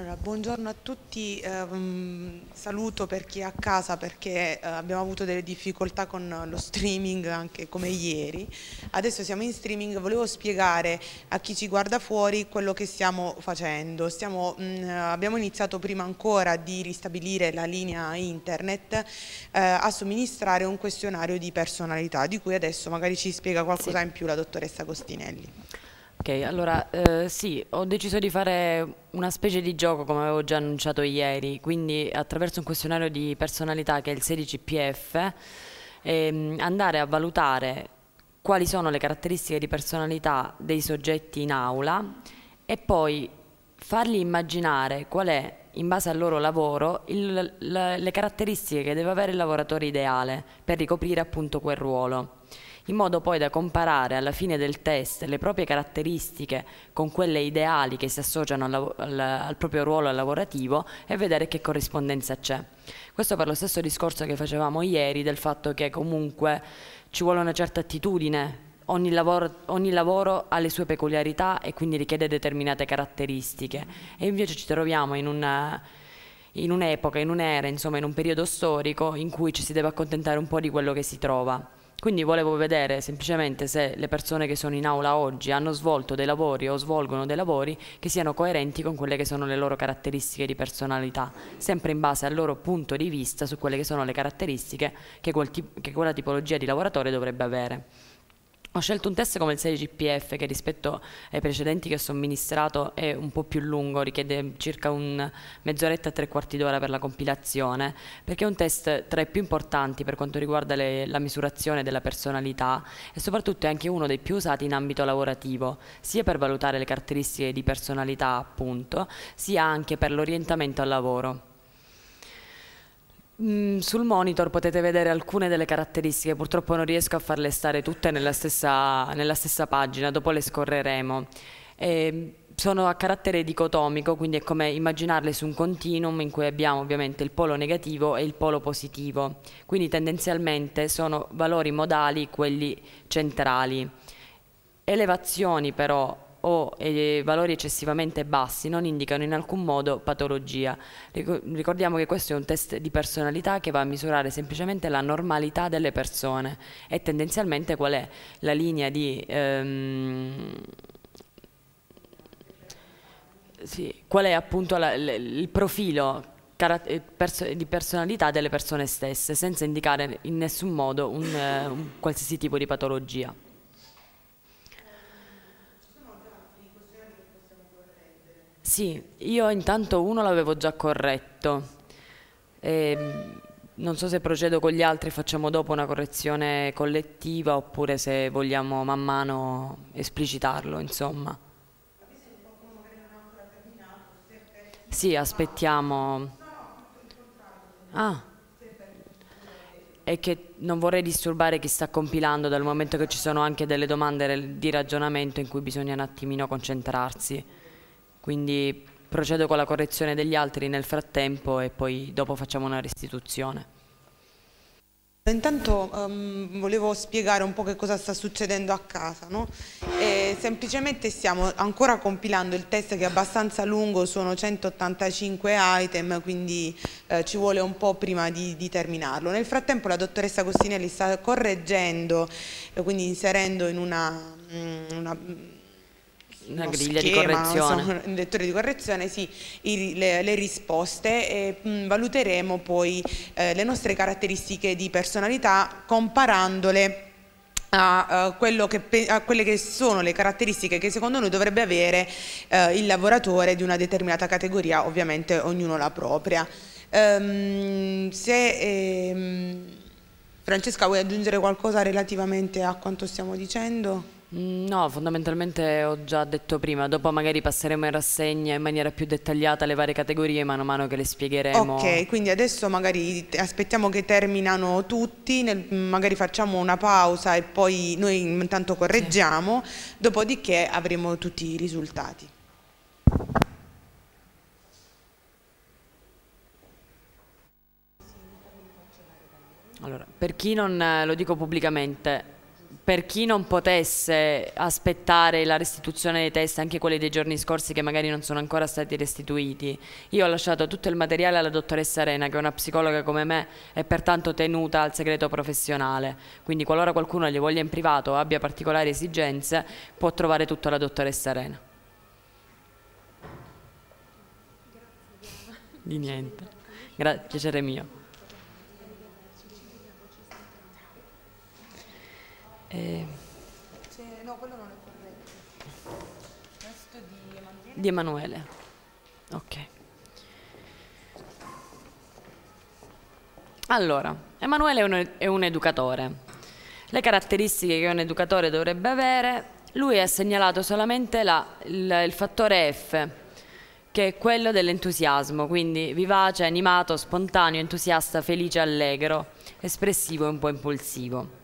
Allora, buongiorno a tutti, saluto per chi è a casa perché abbiamo avuto delle difficoltà con lo streaming anche come ieri. Adesso siamo in streaming, volevo spiegare a chi ci guarda fuori quello che stiamo facendo. Abbiamo iniziato prima ancora di ristabilire la linea internet a somministrare un questionario di personalità di cui adesso magari ci spiega Sì. qualcosa in più la dottoressa Costinelli. Ok, allora sì, ho deciso di fare una specie di gioco come avevo già annunciato ieri, quindi attraverso un questionario di personalità che è il 16PF, andare a valutare quali sono le caratteristiche di personalità dei soggetti in aula e poi fargli immaginare qual è, in base al loro lavoro, le caratteristiche che deve avere il lavoratore ideale per ricoprire appunto quel ruolo, in modo poi da comparare alla fine del test le proprie caratteristiche con quelle ideali che si associano al proprio ruolo lavorativo e vedere che corrispondenza c'è. Questo per lo stesso discorso che facevamo ieri del fatto che comunque ci vuole una certa attitudine. Ogni lavoro ha le sue peculiarità e quindi richiede determinate caratteristiche e invece ci troviamo in un'epoca, in un'era, insomma in un periodo storico in cui ci si deve accontentare un po' di quello che si trova. Quindi volevo vedere semplicemente se le persone che sono in aula oggi hanno svolto dei lavori o svolgono dei lavori che siano coerenti con quelle che sono le loro caratteristiche di personalità, sempre in base al loro punto di vista su quelle che sono le caratteristiche che quella tipologia di lavoratore dovrebbe avere. Ho scelto un test come il 6GPF che rispetto ai precedenti che ho somministrato è un po' più lungo, richiede circa un mezz'oretta a tre quarti d'ora per la compilazione, perché è un test tra i più importanti per quanto riguarda la misurazione della personalità e soprattutto è anche uno dei più usati in ambito lavorativo, sia per valutare le caratteristiche di personalità appunto, sia anche per l'orientamento al lavoro. Sul monitor potete vedere alcune delle caratteristiche, purtroppo non riesco a farle stare tutte nella stessa pagina, dopo le scorreremo. Sono a carattere dicotomico, quindi è come immaginarle su un continuum in cui abbiamo ovviamente il polo negativo e il polo positivo, quindi tendenzialmente sono valori modali quelli centrali. Elevazioni però o valori eccessivamente bassi non indicano in alcun modo patologia. Ricordiamo che questo è un test di personalità che va a misurare semplicemente la normalità delle persone e tendenzialmente qual è la linea sì, qual è appunto il profilo di personalità delle persone stesse, senza indicare in nessun modo un qualsiasi tipo di patologia. Sì, io intanto uno l'avevo già corretto. Non so se procedo con gli altri, facciamo dopo una correzione collettiva oppure se vogliamo man mano esplicitarlo, insomma. Sì, aspettiamo. Ah, è che non vorrei disturbare chi sta compilando dal momento che ci sono anche delle domande di ragionamento in cui bisogna un attimino concentrarsi. Quindi procedo con la correzione degli altri nel frattempo e poi dopo facciamo una restituzione. Intanto volevo spiegare un po' che cosa sta succedendo a casa, no? Semplicemente stiamo ancora compilando il test che è abbastanza lungo, sono 185 item, quindi ci vuole un po' prima di terminarlo. Nel frattempo la dottoressa Costinelli sta correggendo, quindi inserendo in Una uno griglia di schema, non so, correzione. un lettore di correzione, sì, le risposte e valuteremo poi le nostre caratteristiche di personalità comparandole a quelle che sono le caratteristiche che secondo noi dovrebbe avere il lavoratore di una determinata categoria, ovviamente ognuno la propria. Francesca, vuoi aggiungere qualcosa relativamente a quanto stiamo dicendo? No, fondamentalmente ho già detto prima, dopo magari passeremo in rassegna in maniera più dettagliata le varie categorie mano a mano che le Ok, spiegheremo. quindi adesso magari aspettiamo che terminano tutti, magari facciamo una pausa e poi noi intanto Sì. correggiamo, dopodiché avremo tutti i risultati. Allora, per chi non lo dico pubblicamente, per chi non potesse aspettare la restituzione dei test, anche quelli dei giorni scorsi che magari non sono ancora stati restituiti, io ho lasciato tutto il materiale alla dottoressa Arena, che è una psicologa come me e pertanto tenuta al segreto professionale. Quindi qualora qualcuno gli voglia in privato o abbia particolari esigenze, può trovare tutto alla dottoressa Arena. Di niente. Piacere mio. No, quello non è corretto. Questo di Emanuele. Di Emanuele. Ok. Allora, Emanuele è un educatore. Le caratteristiche che un educatore dovrebbe avere, lui ha segnalato solamente il fattore F, che è quello dell'entusiasmo, quindi vivace, animato, spontaneo, entusiasta, felice, allegro, espressivo e un po' impulsivo.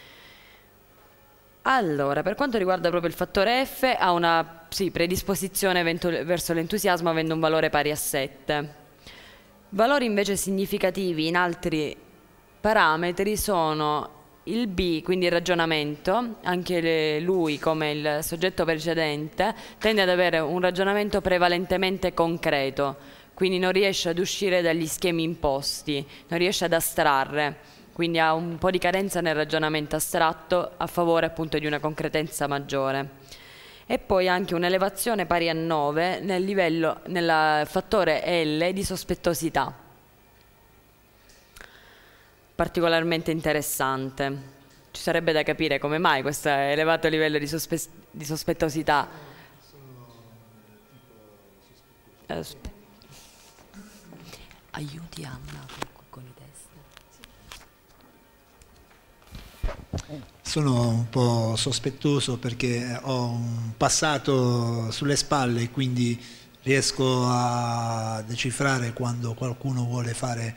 Allora, per quanto riguarda proprio il fattore F, ha una predisposizione verso l'entusiasmo avendo un valore pari a 7. Valori invece significativi in altri parametri sono il B, quindi il ragionamento, anche lui come il soggetto precedente tende ad avere un ragionamento prevalentemente concreto, quindi non riesce ad uscire dagli schemi imposti, non riesce ad astrarre. Quindi ha un po' di carenza nel ragionamento astratto a favore appunto di una concretezza maggiore. E poi anche un'elevazione pari a 9 nel fattore L di sospettosità, particolarmente interessante. Ci sarebbe da capire come mai questo elevato livello di sospettosità. Aiuti Anna con i test. Sono un po' sospettoso perché ho un passato sulle spalle, quindi riesco a decifrare quando qualcuno vuole fare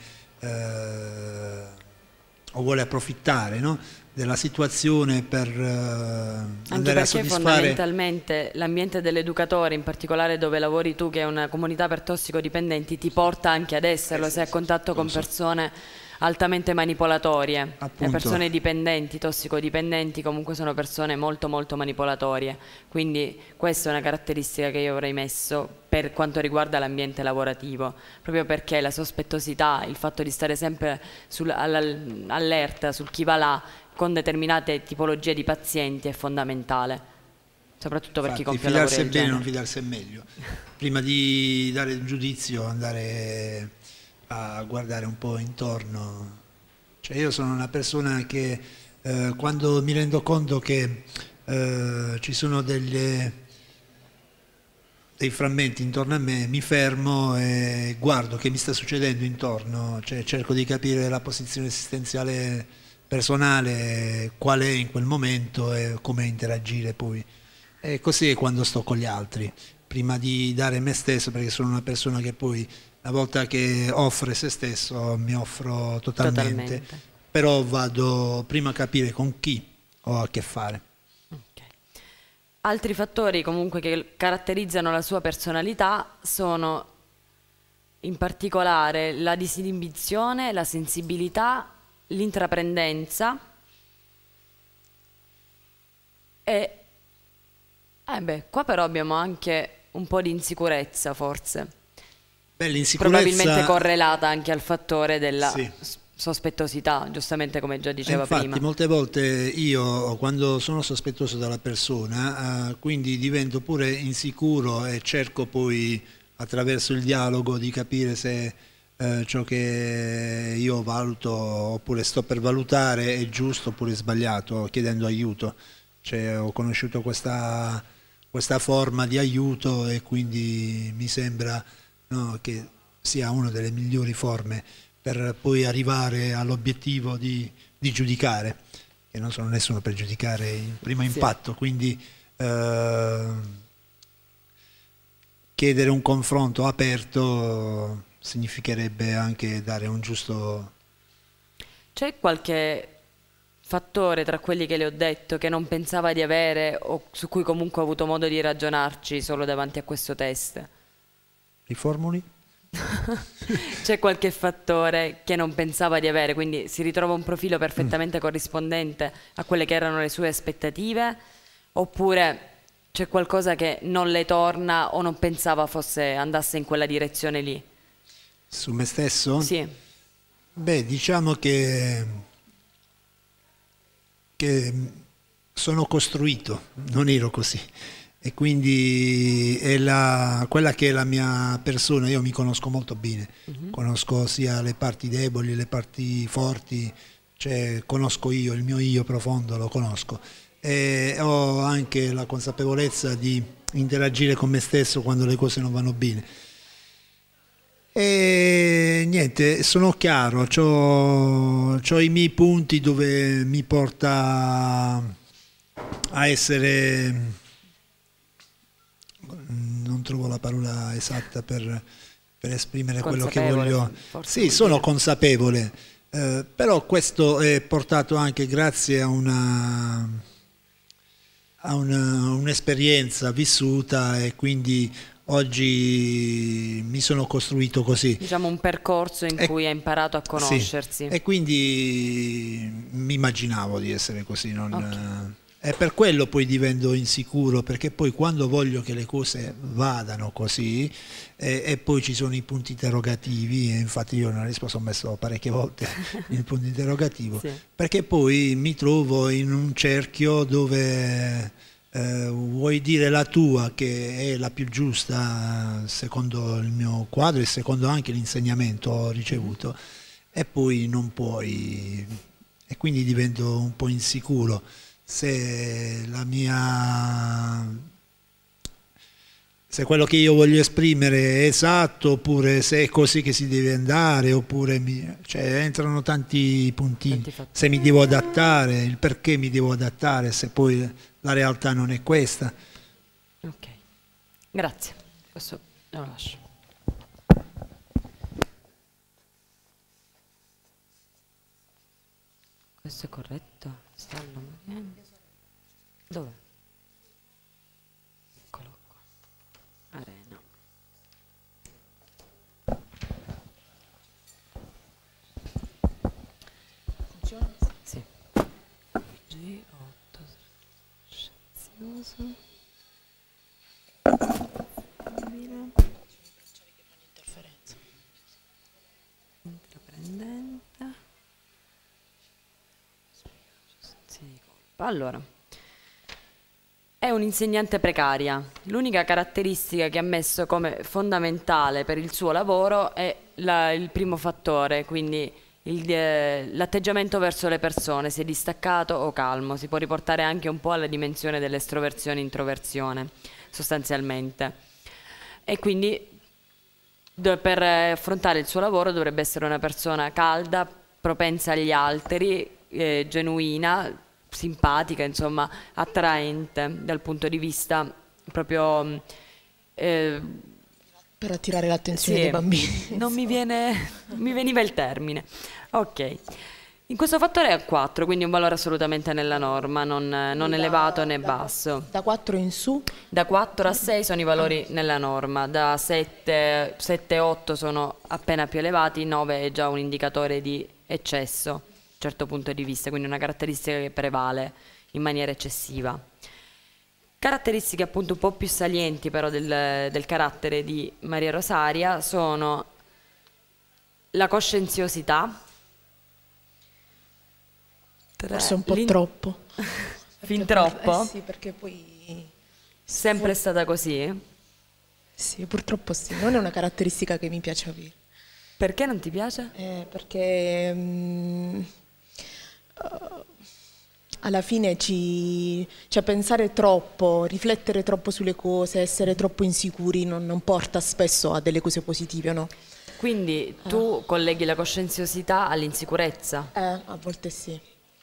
o vuole approfittare, no, della situazione per andare a soddisfare. Anche perché fondamentalmente l'ambiente dell'educatore, in particolare dove lavori tu, che è una comunità per tossicodipendenti, ti porta anche ad esserlo, sei a contatto con persone altamente manipolatorie. Appunto. Le persone dipendenti, tossicodipendenti, comunque sono persone molto molto manipolatorie, quindi questa è una caratteristica che io avrei messo per quanto riguarda l'ambiente lavorativo, proprio perché la sospettosità, il fatto di stare sempre all'erta sul chi va là con determinate tipologie di pazienti è fondamentale, soprattutto per chi compie lavori del genere. Fidarsi è bene, non fidarsi è meglio. Prima di dare un giudizio, andare a guardare un po' intorno. Cioè, io sono una persona che quando mi rendo conto che ci sono dei frammenti intorno a me, mi fermo e guardo che mi sta succedendo intorno, cioè cerco di capire la posizione esistenziale personale, qual è in quel momento e come interagire poi. E così è quando sto con gli altri, prima di dare me stesso, perché sono una persona che poi una volta che offre se stesso mi offro totalmente. Però vado prima a capire con chi ho a che fare. Okay. Altri fattori comunque che caratterizzano la sua personalità sono in particolare la disinibizione, la sensibilità, l'intraprendenza e qua però abbiamo anche un po' di insicurezza forse. Probabilmente correlata anche al fattore della sospettosità, giustamente come già diceva prima. Infatti molte volte io quando sono sospettoso della persona quindi divento pure insicuro e cerco poi attraverso il dialogo di capire se ciò che io valuto oppure sto per valutare è giusto oppure sbagliato, chiedendo aiuto. Cioè, ho conosciuto questa forma di aiuto e quindi mi sembra, no, che sia una delle migliori forme per poi arrivare all'obiettivo di giudicare, che non sono nessuno per giudicare il primo impatto, quindi chiedere un confronto aperto significherebbe anche dare un giusto... C'è qualche fattore tra quelli che le ho detto che non pensava di avere o su cui comunque ho avuto modo di ragionarci solo davanti a questo test? Riformuli? C'è qualche fattore che non pensava di avere, quindi si ritrova un profilo perfettamente corrispondente a quelle che erano le sue aspettative, oppure c'è qualcosa che non le torna o non pensava andasse in quella direzione lì? Su me stesso? Sì. Beh, diciamo che sono costruito, non ero così. E quindi quella che è la mia persona, io mi conosco molto bene, conosco sia le parti deboli, le parti forti, cioè conosco io, il mio io profondo lo conosco. E ho anche la consapevolezza di interagire con me stesso quando le cose non vanno bene. E niente, sono chiaro, c'ho i miei punti dove mi porta a essere, non trovo la parola esatta per esprimere quello che voglio. Sì, sono consapevole, però questo è portato anche grazie a un'esperienza vissuta, e quindi oggi mi sono costruito così. Diciamo un percorso in cui ha imparato a conoscersi. Sì, e quindi mi immaginavo di essere così. E per quello poi divento insicuro, perché poi quando voglio che le cose vadano così, e poi ci sono i punti interrogativi, e infatti io nella risposta ho messo parecchie volte il punto interrogativo, sì. Perché poi mi trovo in un cerchio dove vuoi dire la tua, che è la più giusta secondo il mio quadro e secondo anche l'insegnamento ricevuto, e poi non puoi, e quindi divento un po' insicuro se quello che io voglio esprimere è esatto, oppure se è così che si deve andare, oppure cioè, entrano tanti puntini, se mi devo adattare, il perché mi devo adattare se poi la realtà non è questa. Ok, grazie, questo lo lascio. Questo è corretto? Stallo Mariani. Dov'è? Eccolo qua. Arena. Funziona? Sì. G8 scazioso. Intraprendente. Allora, è un'insegnante precaria. L'unica caratteristica che ha messo come fondamentale per il suo lavoro è il primo fattore, quindi l'atteggiamento verso le persone, se è distaccato o calmo. Si può riportare anche un po' alla dimensione dell'estroversione e introversione, sostanzialmente. E quindi per affrontare il suo lavoro dovrebbe essere una persona calda, propensa agli altri, genuina, simpatica, insomma, attraente dal punto di vista proprio per attirare l'attenzione dei bambini. Non mi veniva il termine. Ok. In questo fattore è 4, quindi un valore assolutamente nella norma, non elevato né basso. Da 4 in su? Da 4 a 6 sono i valori nella norma, da 7 e 8 sono appena più elevati, 9 è già un indicatore di eccesso, certo punto di vista, quindi una caratteristica che prevale in maniera eccessiva. Caratteristiche appunto un po' più salienti però del carattere di Maria Rosaria sono la coscienziosità, forse un po' troppo. Fin troppo? Sì, perché poi... Sempre è stata così? Sì, purtroppo sì, non è una caratteristica che mi piace avere. Perché non ti piace? Perché... alla fine cioè pensare troppo, riflettere troppo sulle cose, essere troppo insicuri non porta spesso a delle cose positive, no? Quindi tu colleghi la coscienziosità all'insicurezza? A volte sì.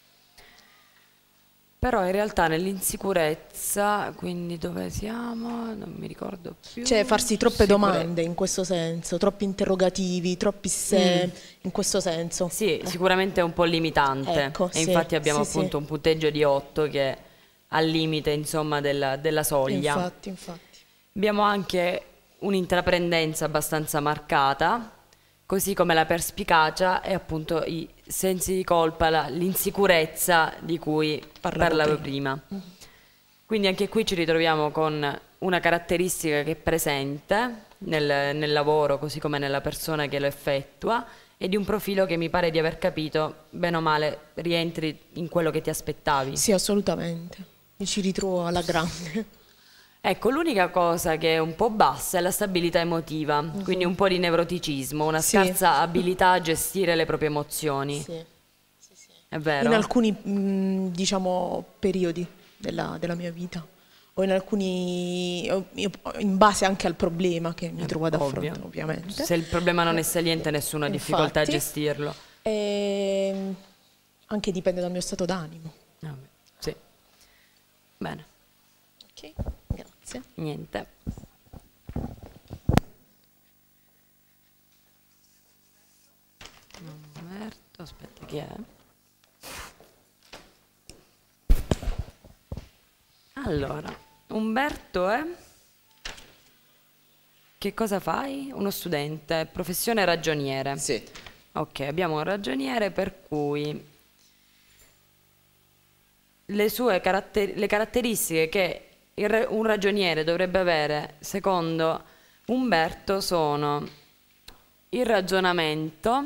Però in realtà nell'insicurezza, quindi dove siamo? Non mi ricordo più. Cioè farsi troppe domande in questo senso, troppi interrogativi, troppi se, in questo senso. Sì, sicuramente è un po' limitante. Ecco, e infatti abbiamo appunto un punteggio di 8 che è al limite, insomma, della soglia. Infatti. Abbiamo anche un'intraprendenza abbastanza marcata, così come la perspicacia e appunto i sensi di colpa, l'insicurezza di cui parlavo prima. Quindi anche qui ci ritroviamo con una caratteristica che è presente nel lavoro, così come nella persona che lo effettua, e di un profilo che mi pare di aver capito, bene o male, rientri in quello che ti aspettavi. Sì, assolutamente. Mi ci ritrovo alla grande. Ecco, l'unica cosa che è un po' bassa è la stabilità emotiva, quindi un po' di nevroticismo, una scarsa abilità a gestire le proprie emozioni. Sì. È vero? In alcuni, diciamo, periodi della mia vita, o in alcuni, in base anche al problema che mi trovo ad affrontare, ovviamente. Se il problema non è saliente, nessuno ha difficoltà a gestirlo. Anche dipende dal mio stato d'animo. Sì. Bene. Ok, grazie. Niente. Umberto, aspetta, chi è? Allora, Umberto è... Che cosa fai? Uno studente, professione ragioniere. Sì. Ok, abbiamo un ragioniere per cui le caratteristiche che un ragioniere dovrebbe avere, secondo Umberto, sono il ragionamento.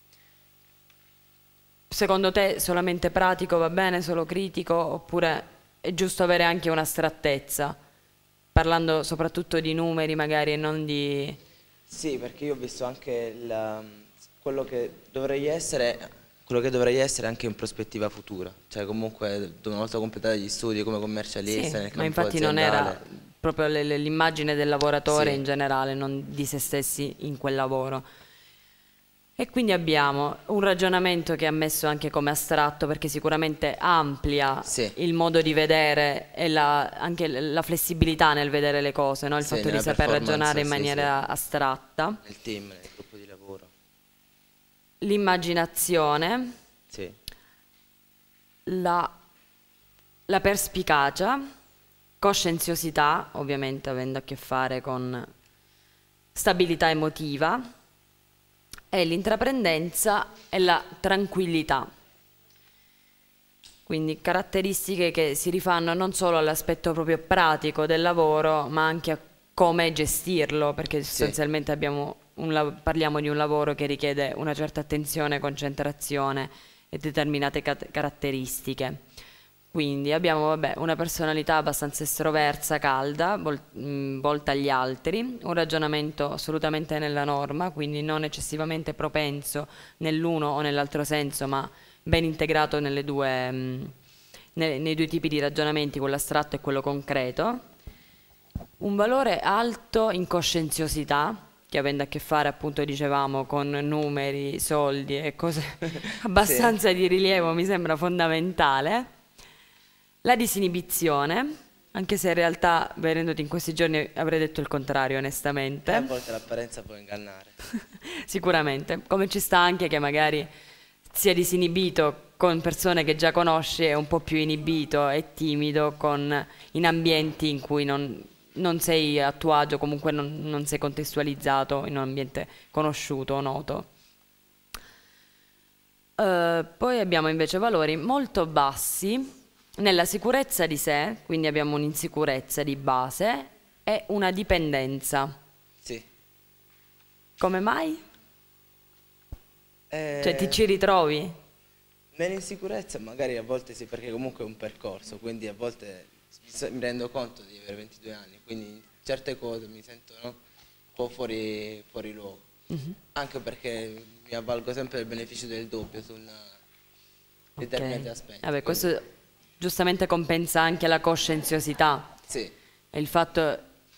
Secondo te solamente pratico va bene, solo critico, oppure è giusto avere anche un'astrattezza, parlando soprattutto di numeri magari e non di... Sì, perché io ho visto anche quello che dovrei essere anche in prospettiva futura, cioè comunque una volta completati gli studi come commercialista nel campo ma infatti aziendale. non era proprio l'immagine del lavoratore Sì. in generale, non di se stessi in quel lavoro. E quindi abbiamo un ragionamento che è ammesso anche come astratto, perché sicuramente amplia il modo di vedere e anche la flessibilità nel vedere le cose, no? Il fatto di saper ragionare in maniera astratta. Nel team, nel gruppo di lavoro. L'immaginazione, la perspicacia, coscienziosità, ovviamente avendo a che fare con stabilità emotiva, e l'intraprendenza e la tranquillità. Quindi caratteristiche che si rifanno non solo all'aspetto proprio pratico del lavoro, ma anche a come gestirlo, perché sostanzialmente parliamo di un lavoro che richiede una certa attenzione, concentrazione e determinate caratteristiche. Quindi abbiamo una personalità abbastanza estroversa, calda, volta agli altri, un ragionamento assolutamente nella norma, quindi non eccessivamente propenso nell'uno o nell'altro senso, ma ben integrato nei due tipi di ragionamenti, quello astratto e quello concreto. Un valore alto in coscienziosità, che avendo a che fare, appunto, dicevamo, con numeri, soldi e cose abbastanza di rilievo, mi sembra fondamentale. La disinibizione, anche se in realtà, vedendoti in questi giorni, avrei detto il contrario, onestamente. A volte l'apparenza può ingannare. Sicuramente, come ci sta anche che magari sia disinibito con persone che già conosci e un po' più inibito e timido in ambienti in cui non sei a tuo agio, comunque non sei contestualizzato in un ambiente conosciuto o noto. Poi abbiamo invece valori molto bassi nella sicurezza di sé, quindi abbiamo un'insicurezza di base e una dipendenza. Sì. Come mai? Cioè ti ci ritrovi? Nell'insicurezza magari a volte sì, perché comunque è un percorso, quindi a volte mi rendo conto di avere 22 anni, quindi certe cose mi sentono un po' fuori luogo. Anche perché mi avvalgo sempre del beneficio del dubbio su determinati aspetti. Vabbè, questo giustamente compensa anche la coscienziosità. Sì. E il fatto...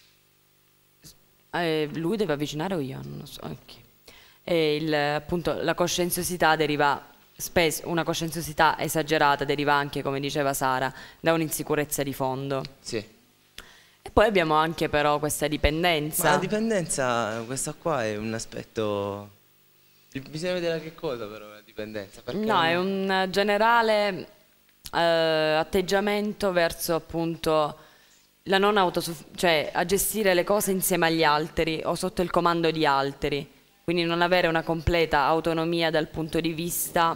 lui deve avvicinare o io? Non lo so. Okay. E appunto la coscienziosità deriva spesso, una coscienziosità esagerata deriva anche, come diceva Sara, da un'insicurezza di fondo. Sì. E poi abbiamo anche però questa dipendenza. Ma la dipendenza, questa qua è un aspetto... Bisogna vedere che cosa però la dipendenza. No, è un generale atteggiamento verso appunto la non cioè a gestire le cose insieme agli altri o sotto il comando di altri, quindi non avere una completa autonomia dal punto di vista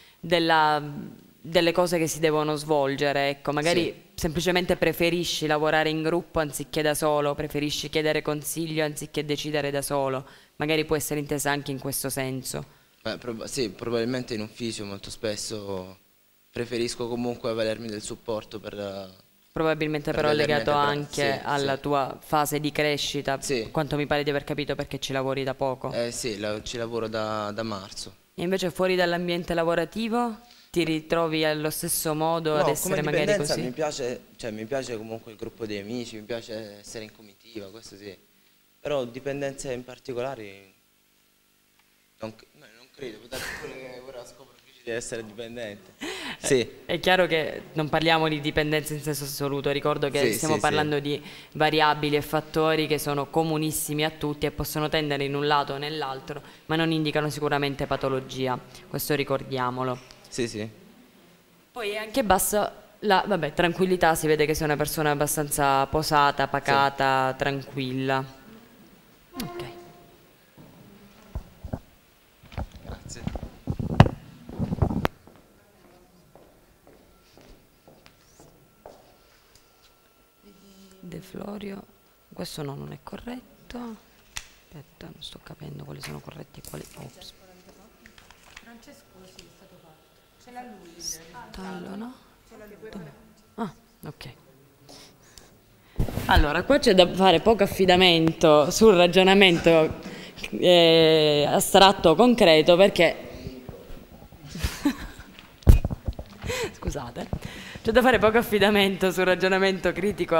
delle cose che si devono svolgere, ecco, magari semplicemente preferisci lavorare in gruppo anziché da solo, preferisci chiedere consiglio anziché decidere da solo, magari può essere intesa anche in questo senso. Sì, probabilmente in ufficio molto spesso preferisco comunque avvalermi del supporto Probabilmente però è legato anche alla tua fase di crescita, quanto mi pare di aver capito, perché ci lavori da poco. Sì, ci lavoro da marzo. E invece fuori dall'ambiente lavorativo ti ritrovi allo stesso modo ad essere magari così? Mi piace comunque il gruppo di amici, mi piace essere in comitiva, questo sì. Però dipendenze in particolare non credo, può darsi pure che ora scopro di essere dipendente. Sì. È chiaro che non parliamo di dipendenza in senso assoluto, ricordo che stiamo parlando di variabili e fattori che sono comunissimi a tutti e possono tendere in un lato o nell'altro, ma non indicano sicuramente patologia, questo ricordiamolo. Sì. Poi è anche bassa la tranquillità, si vede che sei una persona abbastanza posata, pacata, tranquilla. Ok. Grazie. De Florio, questo no, non è corretto. Aspetta, non sto capendo quali sono corretti e quali. Ops. Francesco sì, è stato fatto. Ce l'ha lui. Stallo, no? Ce l'ha lui. Ah, ok. Allora, qua c'è da fare poco affidamento sul ragionamento astratto concreto, perché scusate, c'è da fare poco affidamento sul ragionamento critico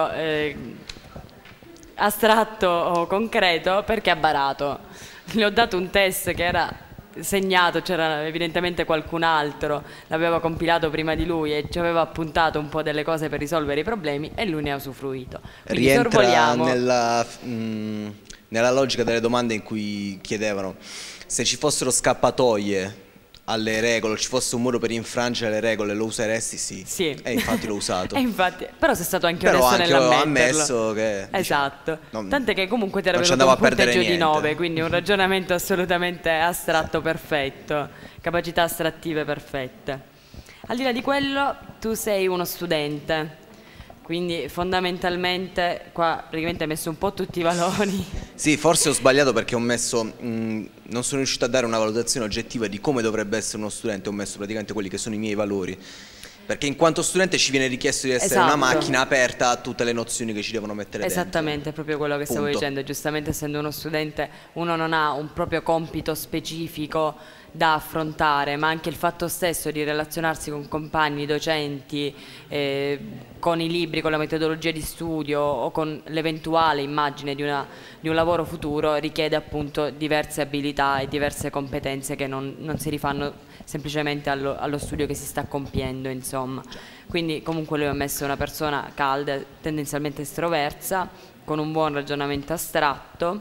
astratto o concreto, perché ha barato. Le ho dato un test che era segnato, c'era evidentemente qualcun altro, l'aveva compilato prima di lui e ci aveva appuntato un po' delle cose per risolvere i problemi e lui ne ha usufruito. Quindi rientra nella logica delle domande in cui chiedevano se ci fossero scappatoie alle regole, ci fosse un modo per infrangere le regole, lo useresti? Sì. E infatti l'ho usato. Però sei stato anche onesto nell'ammetterlo. Ho ammesso che... Esatto. Tant'è che comunque ti era venuto un punteggio di 9, quindi un ragionamento assolutamente astratto perfetto, capacità astrattive perfette. Al di là di quello, tu sei uno studente, quindi fondamentalmente qua praticamente hai messo un po' tutti i valori. Sì, forse ho sbagliato perché ho messo, non sono riuscito a dare una valutazione oggettiva di come dovrebbe essere uno studente, ho messo praticamente quelli che sono i miei valori. Perché in quanto studente ci viene richiesto di essere una macchina aperta a tutte le nozioni che ci devono mettere dentro. Esattamente, proprio quello che stavo dicendo. Giustamente, essendo uno studente, uno non ha un proprio compito specifico da affrontare, ma anche il fatto stesso di relazionarsi con compagni, docenti, con i libri, con la metodologia di studio o con l'eventuale immagine di un lavoro futuro richiede appunto diverse abilità e diverse competenze che non si rifanno semplicemente allo studio che si sta compiendo, insomma. Quindi comunque lui ha messo una persona calda, tendenzialmente estroversa, con un buon ragionamento astratto,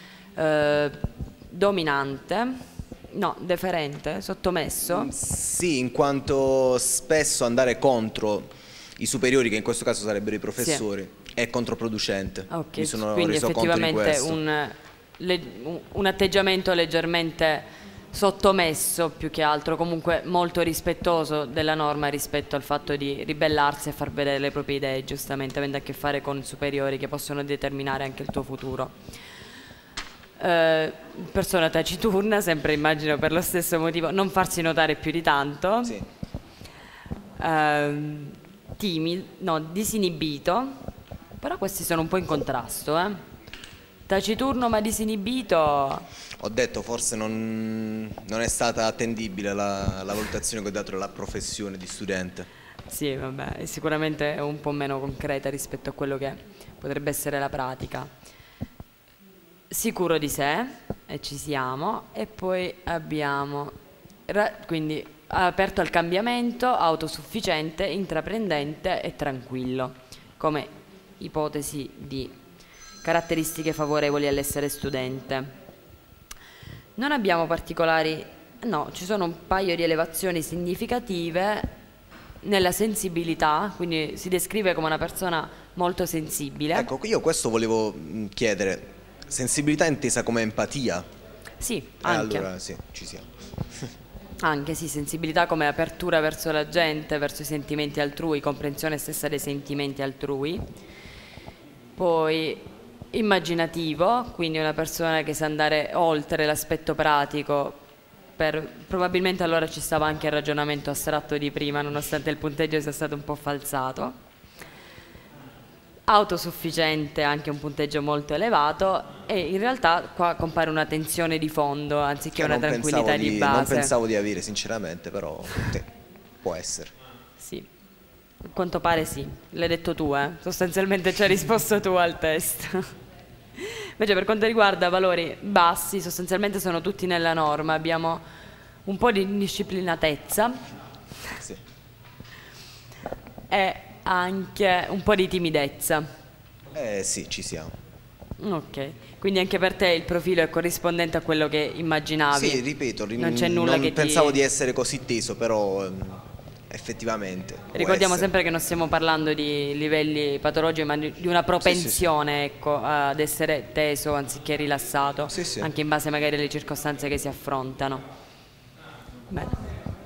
dominante. No, deferente, sottomesso? Sì, in quanto spesso andare contro i superiori, che in questo caso sarebbero i professori, è controproducente. Ok, mi sono quindi reso conto di effettivamente un atteggiamento leggermente sottomesso, più che altro, comunque molto rispettoso della norma rispetto al fatto di ribellarsi e far vedere le proprie idee, giustamente, avendo a che fare con superiori che possono determinare anche il tuo futuro. Persona taciturna, sempre immagino per lo stesso motivo, non farsi notare più di tanto. Sì. Timido, no, disinibito, però questi sono un po' in contrasto, taciturno ma disinibito. Ho detto forse non è stata attendibile la valutazione che ho dato della professione di studente. Sì, vabbè, è sicuramente un po' meno concreta rispetto a quello che potrebbe essere la pratica. Sicuro di sé, e ci siamo, e poi abbiamo quindi aperto al cambiamento, autosufficiente, intraprendente e tranquillo, come ipotesi di caratteristiche favorevoli all'essere studente. Non abbiamo particolari, no, ci sono un paio di elevazioni significative, nella sensibilità, quindi si descrive come una persona molto sensibile. Ecco, io questo volevo chiedere, sensibilità intesa come empatia? Sì, anche. Allora sì, ci siamo. Anche sì, sensibilità come apertura verso la gente, verso i sentimenti altrui, comprensione stessa dei sentimenti altrui. Poi immaginativo, quindi una persona che sa andare oltre l'aspetto pratico. Probabilmente allora ci stava anche il ragionamento astratto di prima, nonostante il punteggio sia stato un po' falsato. Autosufficiente, anche un punteggio molto elevato, e in realtà qua compare una tensione di fondo anziché una tranquillità di base. Non pensavo di avere sinceramente, però può essere. Sì, a quanto pare sì, l'hai detto tu, sostanzialmente ci hai risposto tu al test. Invece per quanto riguarda valori bassi, sostanzialmente sono tutti nella norma, abbiamo un po' di indisciplinatezza Sì. e anche un po' di timidezza. Sì, ci siamo. Ok, quindi anche per te il profilo è corrispondente a quello che immaginavi? Sì, ripeto, non c'è nulla che pensavo di essere così teso, però effettivamente. Ricordiamo sempre che non stiamo parlando di livelli patologici, ma di una propensione, sì. Ecco, ad essere teso anziché rilassato, sì. Anche in base magari alle circostanze che si affrontano. Bene.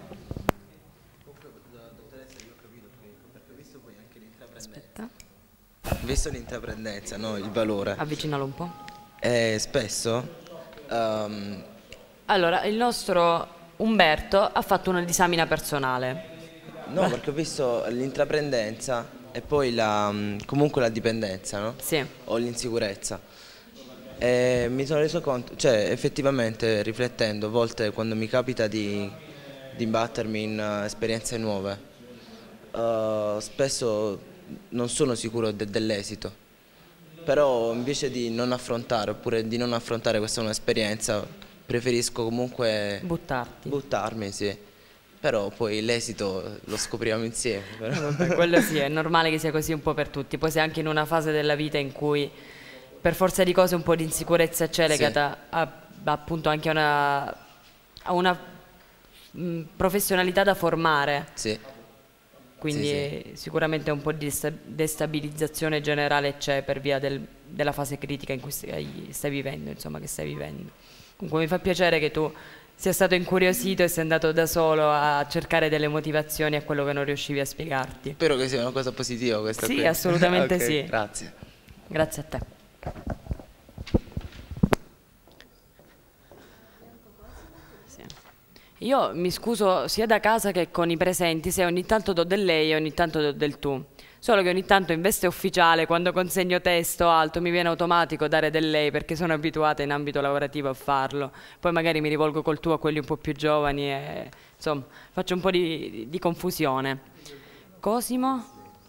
Aspetta. Visto l'intraprendenza, no? Il valore. Avvicinalo un po'. Spesso allora, il nostro Umberto ha fatto una disamina personale. no, perché ho visto l'intraprendenza e poi comunque la dipendenza, no? Sì. O l'insicurezza. E mi sono reso conto, cioè effettivamente riflettendo, a volte quando mi capita di imbattermi in esperienze nuove, spesso non sono sicuro dell'esito, però invece di non affrontare, oppure di non affrontare questa nuova esperienza, preferisco comunque buttarmi, sì. Però poi l'esito lo scopriamo insieme. Vabbè, quello sì, è normale che sia così un po' per tutti. Poi sei anche in una fase della vita in cui per forza di cose un po' di insicurezza c'è legata appunto anche a una professionalità da formare. Sì. Quindi sicuramente un po' di destabilizzazione generale c'è per via della fase critica in cui stai vivendo, insomma, che stai vivendo. Comunque mi fa piacere che tu sia stato incuriosito e sei andato da solo a cercare delle motivazioni a quello che non riuscivi a spiegarti. Spero che sia una cosa positiva questa qui. Sì, assolutamente okay, sì. Grazie. Grazie a te. Sì. Io mi scuso sia da casa che con i presenti se ogni tanto do del lei e ogni tanto do del tu. Solo che ogni tanto in veste ufficiale, quando consegno testo alto, mi viene automatico dare del lei perché sono abituata in ambito lavorativo a farlo. Poi magari mi rivolgo col tu a quelli un po' più giovani e insomma faccio un po' di confusione. Cosimo?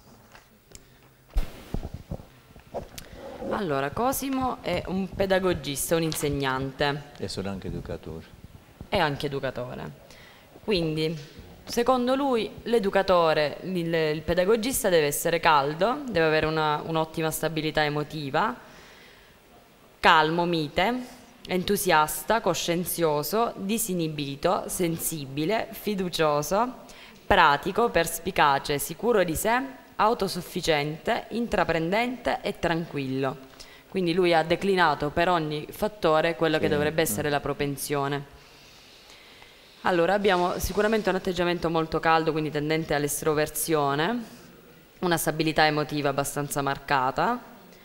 Allora, Cosimo è un pedagogista, un insegnante. E sono anche educatore. È anche educatore. Quindi secondo lui l'educatore, il pedagogista deve essere caldo, deve avere un'ottima stabilità emotiva, calmo, mite, entusiasta, coscienzioso, disinibito, sensibile, fiducioso, pratico, perspicace, sicuro di sé, autosufficiente, intraprendente e tranquillo. Quindi lui ha declinato per ogni fattore quello che dovrebbe essere la propensione. Allora, abbiamo sicuramente un atteggiamento molto caldo, quindi tendente all'estroversione, una stabilità emotiva abbastanza marcata,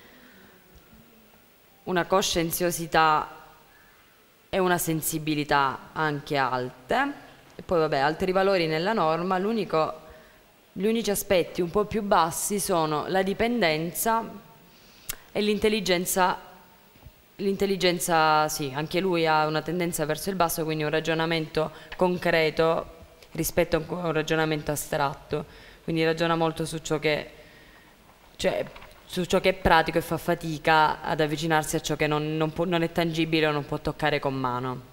una coscienziosità e una sensibilità anche alte, e poi vabbè, altri valori nella norma. Gli unici aspetti un po' più bassi sono la dipendenza e l'intelligenza. L'intelligenza, sì, anche lui ha una tendenza verso il basso, quindi un ragionamento concreto rispetto a un ragionamento astratto. Quindi ragiona molto su ciò che è pratico e fa fatica ad avvicinarsi a ciò che non è tangibile o non può toccare con mano.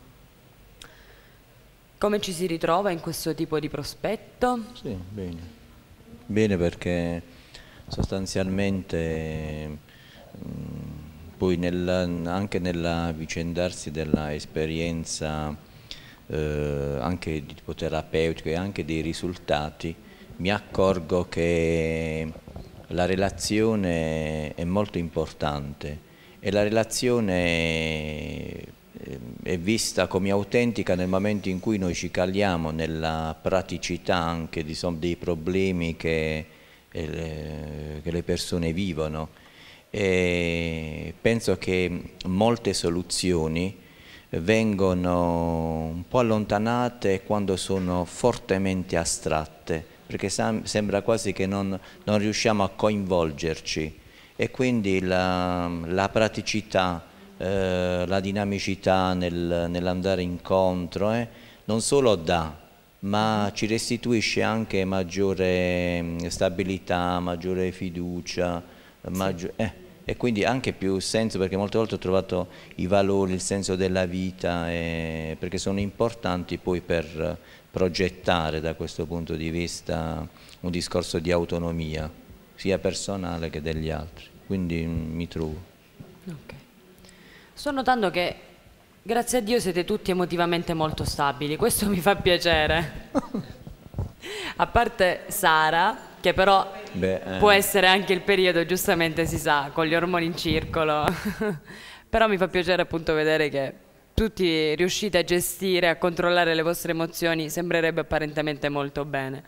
Come ci si ritrova in questo tipo di prospetto? Sì, bene. Bene, perché sostanzialmente poi anche nell'avvicendarsi della esperienza anche di tipo terapeutico e anche dei risultati, mi accorgo che la relazione è molto importante e la relazione è vista come autentica nel momento in cui noi ci caliamo nella praticità anche dei problemi che le persone vivono. E penso che molte soluzioni vengono un po' allontanate quando sono fortemente astratte, perché sembra quasi che non riusciamo a coinvolgerci, e quindi la praticità, la dinamicità nell'andare incontro non solo dà, ma ci restituisce anche maggiore stabilità, maggiore fiducia, e quindi anche più senso, perché molte volte ho trovato i valori, il senso della vita, perché sono importanti poi per progettare da questo punto di vista un discorso di autonomia, sia personale che degli altri. Quindi mi trovo. Okay. Sto notando che, grazie a Dio, siete tutti emotivamente molto stabili, questo mi fa piacere. A parte Sara, che però può essere anche il periodo, giustamente si sa, con gli ormoni in circolo. Però mi fa piacere appunto vedere che tutti riuscite a gestire, a controllare le vostre emozioni, sembrerebbe apparentemente molto bene.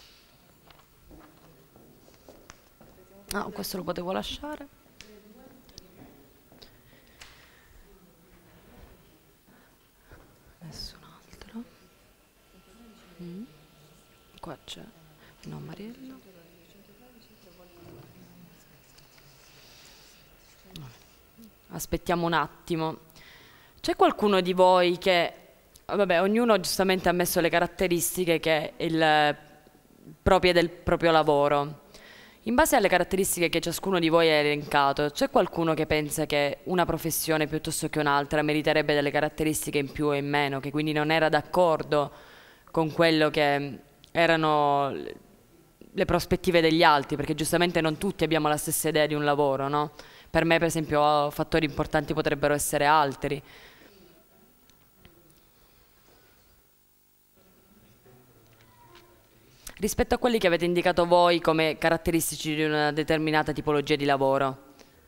Ah, questo lo potevo lasciare. Nessun altro. Qua c'è. No, Mariello. Aspettiamo un attimo. C'è qualcuno di voi che, vabbè, ognuno giustamente ha messo le caratteristiche proprie del proprio lavoro. In base alle caratteristiche che ciascuno di voi ha elencato, c'è qualcuno che pensa che una professione piuttosto che un'altra meriterebbe delle caratteristiche in più o in meno, che quindi non era d'accordo con quello che erano le prospettive degli altri, perché giustamente non tutti abbiamo la stessa idea di un lavoro, no? Per me, per esempio, fattori importanti potrebbero essere altri. Rispetto a quelli che avete indicato voi come caratteristici di una determinata tipologia di lavoro.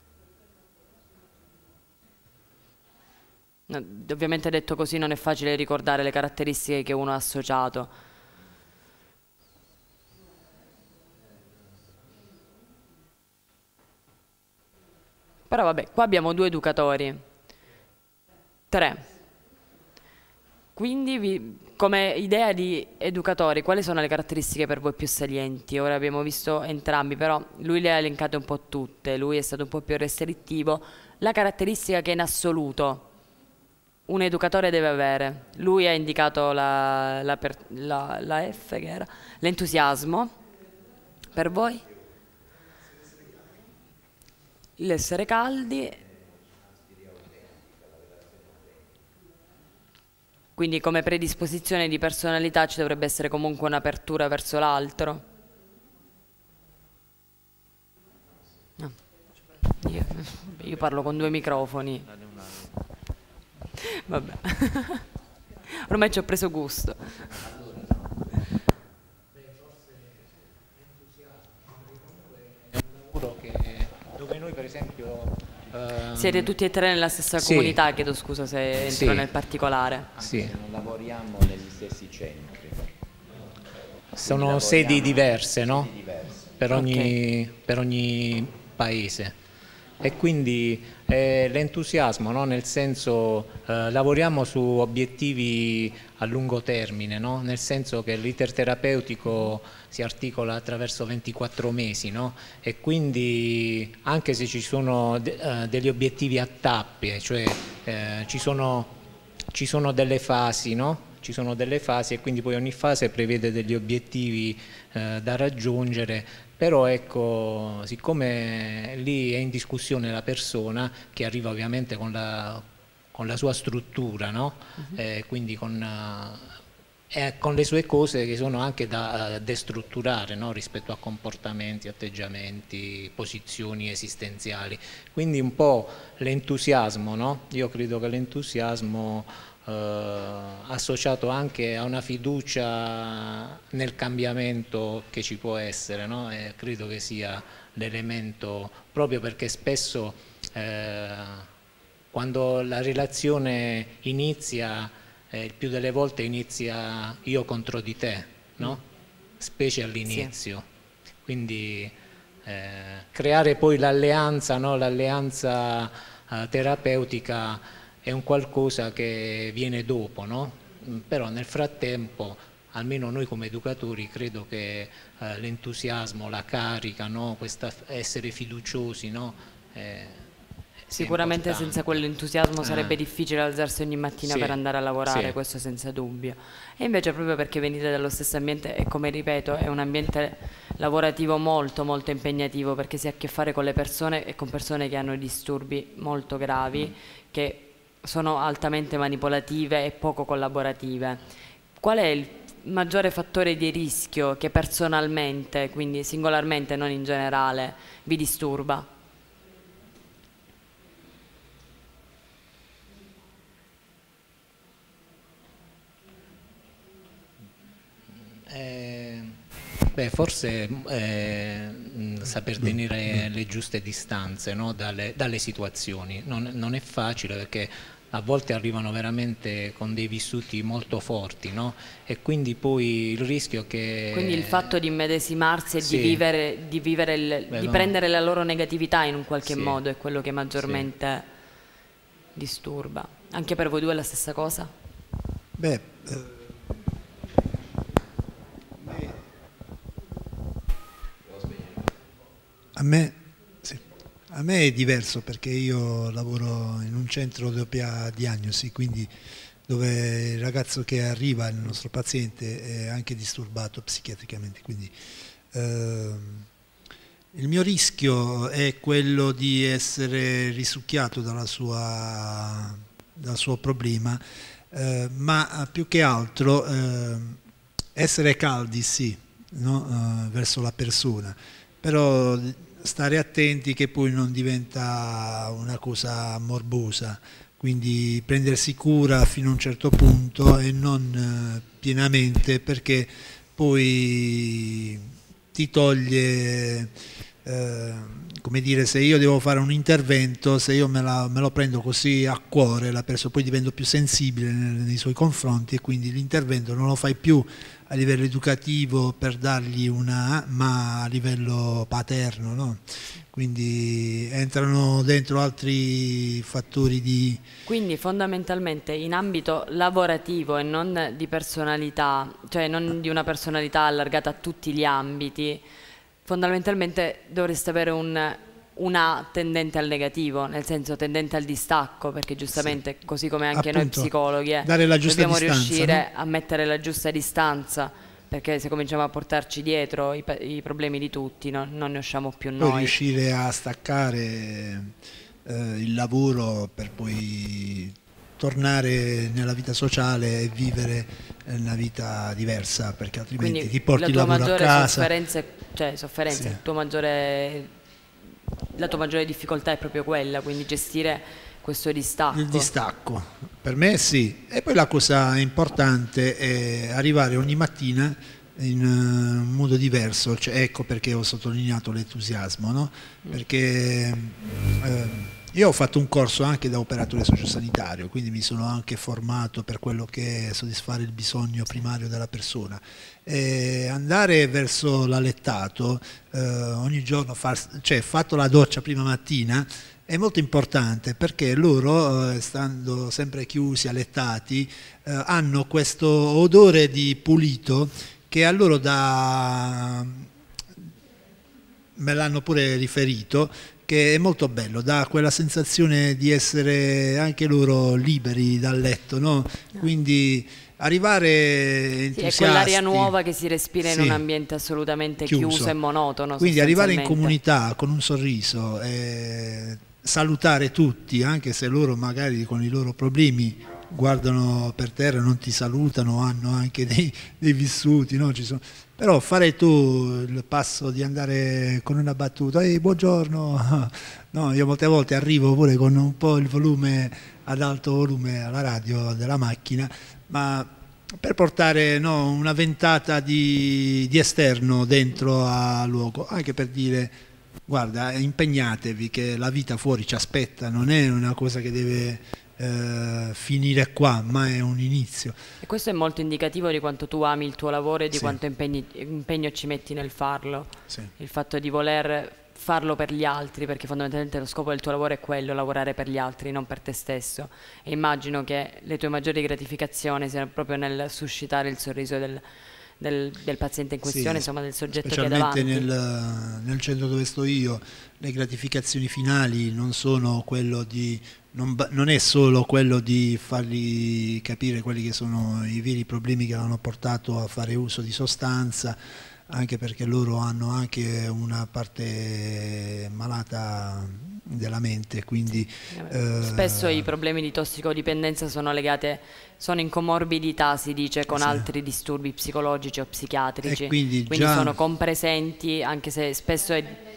Ovviamente detto così non è facile ricordare le caratteristiche che uno ha associato. Però vabbè, qua abbiamo 2 educatori. 3. Quindi, come idea di educatori, quali sono le caratteristiche per voi più salienti? Ora abbiamo visto entrambi, però lui le ha elencate un po' tutte, lui è stato un po' più restrittivo. La caratteristica che in assoluto un educatore deve avere, lui ha indicato la F, che era l'entusiasmo. Per voi? L'essere caldi. Quindi come predisposizione di personalità ci dovrebbe essere comunque un'apertura verso l'altro. No. Io parlo con 2 microfoni. Vabbè. Ormai ci ho preso gusto. Dove noi per esempio siete tutti e 3 nella stessa comunità, chiedo scusa se entro nel particolare. Sì. Non lavoriamo negli stessi centri. Sono sedi diverse, no? Per ogni paese. E quindi l'entusiasmo, no? Nel senso lavoriamo su obiettivi a lungo termine, no? Nel senso che l'iter terapeutico si articola attraverso 24 mesi, no? E quindi anche se ci sono degli obiettivi a tappe, cioè ci sono delle fasi, no? Ci sono delle fasi e quindi poi ogni fase prevede degli obiettivi da raggiungere. Però ecco, siccome lì è in discussione la persona che arriva ovviamente con la sua struttura, no? Quindi con con le sue cose che sono anche da destrutturare, no? Rispetto a comportamenti, atteggiamenti, posizioni esistenziali. Quindi un po' l'entusiasmo, no? Io credo che l'entusiasmo associato anche a una fiducia nel cambiamento che ci può essere, no? Credo che sia l'elemento, proprio perché spesso quando la relazione inizia, il più delle volte inizia io contro di te, no? Specie all'inizio. Sì. Quindi creare poi l'alleanza, no? L'alleanza terapeutica è un qualcosa che viene dopo, no? Però nel frattempo, almeno noi come educatori, credo che l'entusiasmo, la carica, no? Essere fiduciosi, no? Sicuramente senza quell'entusiasmo sarebbe difficile alzarsi ogni mattina per andare a lavorare, questo senza dubbio. E invece proprio perché venite dallo stesso ambiente, e come ripeto è un ambiente lavorativo molto molto impegnativo, perché si ha a che fare con le persone e con persone che hanno disturbi molto gravi, che sono altamente manipolative e poco collaborative. Qual è il maggiore fattore di rischio che personalmente, quindi singolarmente, non in generale, vi disturba? Forse saper tenere le giuste distanze, no? dalle situazioni. Non è facile, perché a volte arrivano veramente con dei vissuti molto forti, no? E quindi poi il rischio che... Quindi il fatto di immedesimarsi e di prendere la loro negatività in un qualche modo è quello che maggiormente disturba. Anche per voi due è la stessa cosa? A me è diverso, perché io lavoro in un centro di doppia diagnosi, quindi dove il ragazzo che arriva, il nostro paziente, è anche disturbato psichiatricamente, quindi il mio rischio è quello di essere risucchiato dal suo problema, ma più che altro essere caldi, sì, no? Verso la persona, però stare attenti che poi non diventa una cosa morbosa, quindi prendersi cura fino a un certo punto e non pienamente, perché poi ti toglie, come dire, se io devo fare un intervento, se io me lo prendo così a cuore, la persona, poi divento più sensibile nei suoi confronti, e quindi l'intervento non lo fai più a livello educativo per dargli ma a livello paterno, no? Quindi entrano dentro altri fattori di... Quindi fondamentalmente in ambito lavorativo e non di personalità, cioè non di una personalità allargata a tutti gli ambiti, fondamentalmente dovreste avere una tendente al negativo, nel senso tendente al distacco, perché giustamente così come anche noi psicologi dobbiamo riuscire a mettere la giusta distanza, perché se cominciamo a portarci dietro i problemi di tutti non ne usciamo più noi. Poi riuscire a staccare il lavoro per poi tornare nella vita sociale e vivere una vita diversa, perché altrimenti quindi ti porti il lavoro a casa. La tua maggiore difficoltà è proprio quella, quindi gestire questo distacco. Il distacco, per me sì. E poi la cosa importante è arrivare ogni mattina in un modo diverso, cioè, ecco perché ho sottolineato l'entusiasmo, no? Perché io ho fatto un corso anche da operatore sociosanitario, quindi mi sono anche formato per quello che è soddisfare il bisogno primario della persona. Andare verso l'alettato ogni giorno, fatto la doccia prima mattina, è molto importante, perché loro, stando sempre chiusi, allettati, hanno questo odore di pulito che a loro me l'hanno pure riferito, che è molto bello, dà quella sensazione di essere anche loro liberi dal letto, no? Quindi arrivare entusiasti. È quell'aria nuova che si respira in un ambiente assolutamente chiuso e monotono. Quindi arrivare in comunità con un sorriso, salutare tutti, anche se loro magari con i loro problemi guardano per terra, non ti salutano, hanno anche dei vissuti, no? Però fare tu il passo di andare con una battuta, ehi buongiorno, no, io molte volte arrivo pure con un po' il volume ad alto volume alla radio della macchina, ma per portare, no, una ventata di esterno dentro al luogo, anche per dire guarda, impegnatevi che la vita fuori ci aspetta, non è una cosa che deve finire qua, ma è un inizio. E questo è molto indicativo di quanto tu ami il tuo lavoro e di Sì. quanto impegno ci metti nel farlo. Sì. Il fatto di voler farlo per gli altri, perché fondamentalmente lo scopo del tuo lavoro è quello, lavorare per gli altri, non per te stesso. E immagino che le tue maggiori gratificazioni siano proprio nel suscitare il sorriso del paziente in questione, Sì, insomma del soggetto che è davanti. specialmente nel centro dove sto io, le gratificazioni finali non sono quello di non è solo quello di fargli capire quelli che sono i veri problemi che l'hanno portato a fare uso di sostanza, anche perché loro hanno anche una parte malata della mente, quindi spesso i problemi di tossicodipendenza sono in comorbidità, si dice, con Sì. altri disturbi psicologici o psichiatrici, E quindi già- sono compresenti, anche se spesso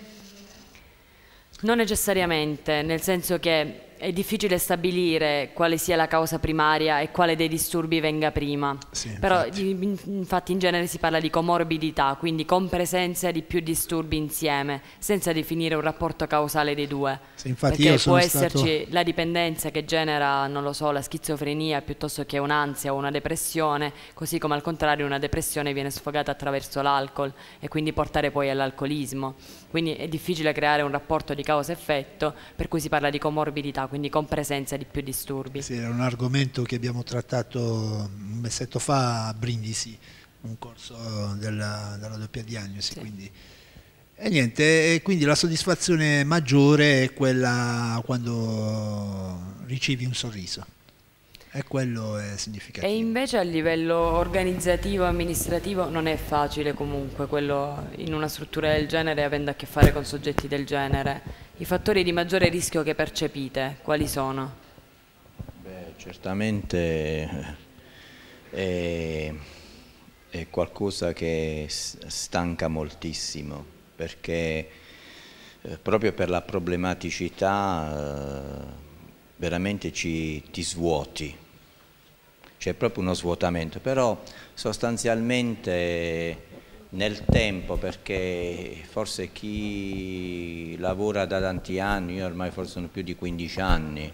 non necessariamente, nel senso che è difficile stabilire quale sia la causa primaria e quale dei disturbi venga prima. Sì, Però infatti. infatti in genere si parla di comorbidità, quindi compresenza di più disturbi insieme, senza definire un rapporto causale dei due. Sì, infatti Perché io sono può esserci stato... la dipendenza che genera, non lo so, la schizofrenia piuttosto che un'ansia o una depressione, così come al contrario una depressione viene sfogata attraverso l'alcol e quindi portare poi all'alcolismo. Quindi è difficile creare un rapporto di causa-effetto, per cui si parla di comorbidità, quindi compresenza di più disturbi. Sì, era un argomento che abbiamo trattato un mesetto fa a Brindisi, un corso della doppia diagnosi. Sì. Quindi. E niente, e quindi la soddisfazione maggiore è quella quando ricevi un sorriso. E quello è significativo. E invece a livello organizzativo, amministrativo non è facile comunque quello in una struttura del genere, avendo a che fare con soggetti del genere. I fattori di maggiore rischio che percepite, quali sono? Beh, certamente è qualcosa che stanca moltissimo, perché proprio per la problematicità veramente ti svuoti, c'è proprio uno svuotamento, però sostanzialmente nel tempo, perché forse chi lavora da tanti anni, io ormai forse sono più di 15 anni,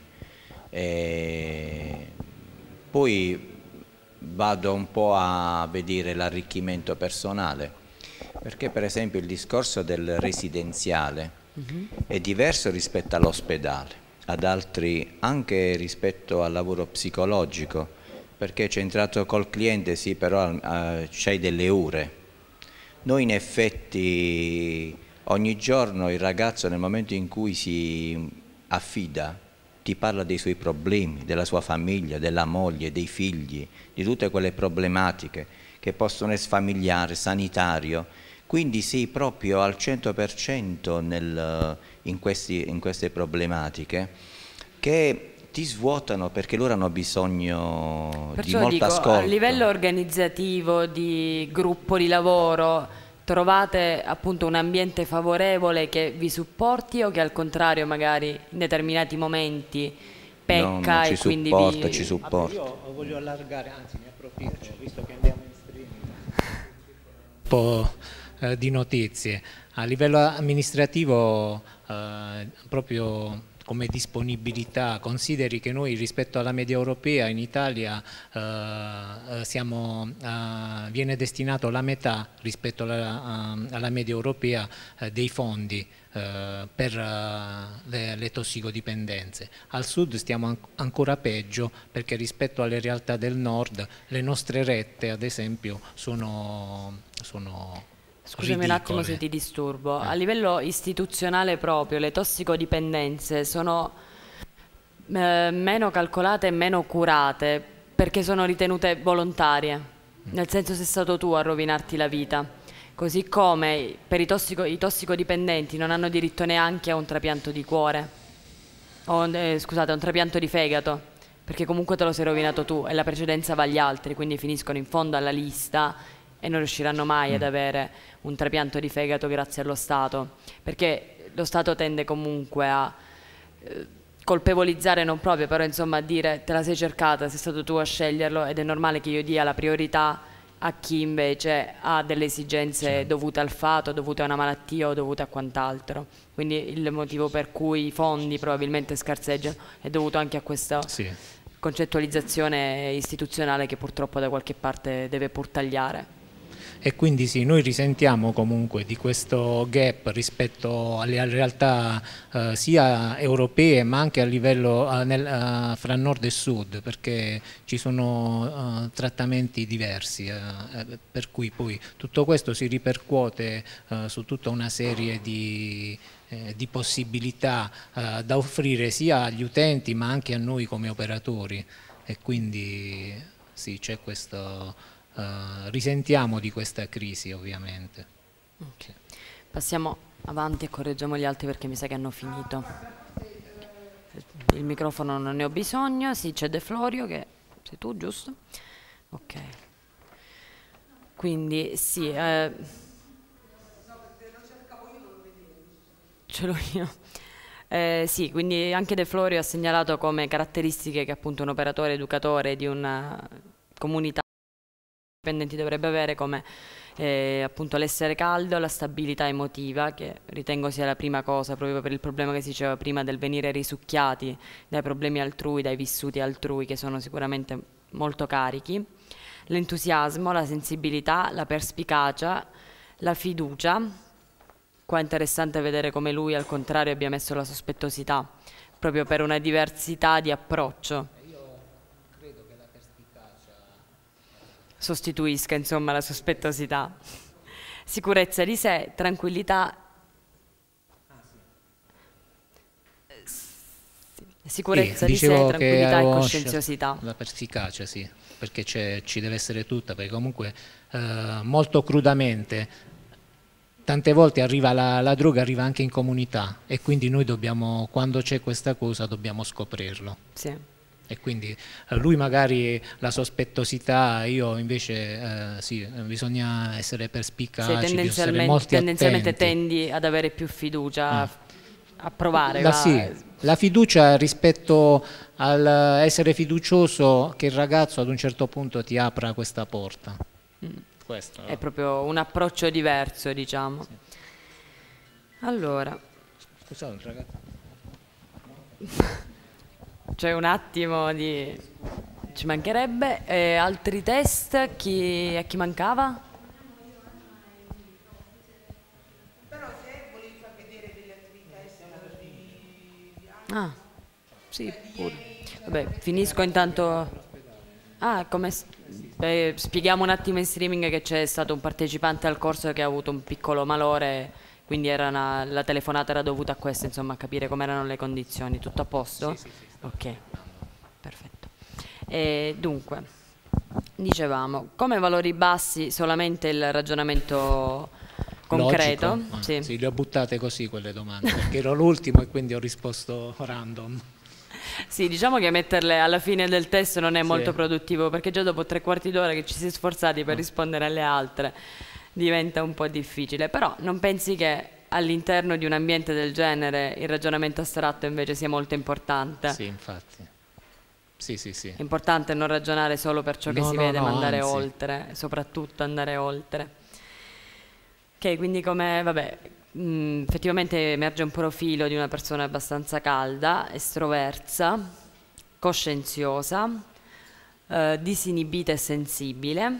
poi vado un po' a vedere l'arricchimento personale, perché per esempio il discorso del residenziale è diverso rispetto all'ospedale, ad altri anche rispetto al lavoro psicologico, perché c'è entrato col cliente, sì, però c'hai delle ore. Noi in effetti ogni giorno il ragazzo nel momento in cui si affida ti parla dei suoi problemi, della sua famiglia, della moglie, dei figli, di tutte quelle problematiche che possono essere familiari, sanitario, quindi sei proprio al 100% in queste problematiche che ti svuotano, perché loro hanno bisogno Perciò di molto dico, ascolto. a livello organizzativo, di gruppo di lavoro, trovate appunto un ambiente favorevole che vi supporti o che al contrario magari in determinati momenti pecca No, e quindi vi... ci supporta. Io voglio allargare, anzi ne approfitto, visto che andiamo in streaming, un po' di notizie. A livello amministrativo, proprio come disponibilità, consideri che noi rispetto alla media europea in Italia viene destinato la metà rispetto alla media europea dei fondi per le tossicodipendenze. Al sud stiamo ancora peggio, perché rispetto alle realtà del nord le nostre rette ad esempio sono Scusami un attimo se ti disturbo. A livello istituzionale proprio, le tossicodipendenze sono meno calcolate e meno curate perché sono ritenute volontarie, nel senso sei stato tu a rovinarti la vita. Così come per i tossicodipendenti non hanno diritto neanche a un trapianto di cuore, scusate, a un trapianto di fegato, perché comunque te lo sei rovinato tu e la precedenza va agli altri, quindi finiscono in fondo alla lista e non riusciranno mai ad avere un trapianto di fegato grazie allo Stato, perché lo Stato tende comunque a colpevolizzare, non proprio, però insomma a dire te la sei cercata, sei stato tu a sceglierlo, ed è normale che io dia la priorità a chi invece ha delle esigenze dovute al fato, dovute a una malattia o dovute a quant'altro. Quindi il motivo per cui i fondi probabilmente scarseggiano è dovuto anche a questa concettualizzazione istituzionale che purtroppo da qualche parte deve pur tagliare. E quindi sì, noi risentiamo comunque di questo gap rispetto alle realtà sia europee ma anche a livello fra nord e sud, perché ci sono trattamenti diversi, per cui poi tutto questo si ripercuote su tutta una serie di possibilità da offrire sia agli utenti ma anche a noi come operatori, e quindi sì, c'è questo... risentiamo di questa crisi ovviamente. Okay. Passiamo avanti e correggiamo gli altri perché mi sa che hanno finito. Il microfono non ne ho bisogno. Sì, c'è De Florio, che sei tu, giusto? Ok. Quindi sì, ce l'ho io. Sì, quindi anche De Florio ha segnalato come caratteristiche che appunto un operatore educatore di una comunità dipendenti dovrebbe avere, come appunto l'essere caldo, la stabilità emotiva, che ritengo sia la prima cosa, proprio per il problema che si diceva prima del venire risucchiati dai problemi altrui, dai vissuti altrui, che sono sicuramente molto carichi, l'entusiasmo, la sensibilità, la perspicacia, la fiducia. Qua è interessante vedere come lui al contrario abbia messo la sospettosità, proprio per una diversità di approccio. Sostituisca insomma la sospettosità. Sicurezza di sé, tranquillità, sicurezza di sé, tranquillità e coscienziosità. La perspicacia, sì, perché ci deve essere tutta, perché comunque molto crudamente tante volte la droga arriva anche in comunità, e quindi noi dobbiamo, quando c'è questa cosa, dobbiamo scoprirlo. Sì. E quindi lui magari la sospettosità, io invece sì, bisogna essere perspicaci, tendenzialmente tendi ad avere più fiducia, a provare. La fiducia rispetto all'essere fiducioso che il ragazzo ad un certo punto ti apra questa porta. Questo, è proprio un approccio diverso, diciamo. Sì. Allora. Scusate, ragazzo. C'è un attimo di... ci mancherebbe. Altri test? A chi mancava? Però se volevi far vedere degli altri test sì, pure. Vabbè, finisco intanto... spieghiamo un attimo in streaming che c'è stato un partecipante al corso che ha avuto un piccolo malore, quindi la telefonata era dovuta a questo, insomma, a capire com'erano le condizioni. Tutto a posto? Sì. Ok, perfetto. Dunque, dicevamo, come valori bassi solamente il ragionamento concreto. Sì, le ho buttate così quelle domande, perché ero l'ultimo e quindi ho risposto random. Sì, diciamo che metterle alla fine del test non è molto produttivo, perché già dopo 3/4 d'ora che ci si è sforzati per rispondere alle altre diventa un po' difficile. Però non pensi che all'interno di un ambiente del genere il ragionamento astratto invece sia molto importante? Sì, infatti. Sì. È importante non ragionare solo per ciò che si vede, ma andare oltre, soprattutto andare oltre. Ok, quindi effettivamente emerge un profilo di una persona abbastanza calda, estroversa, coscienziosa, disinibita e sensibile,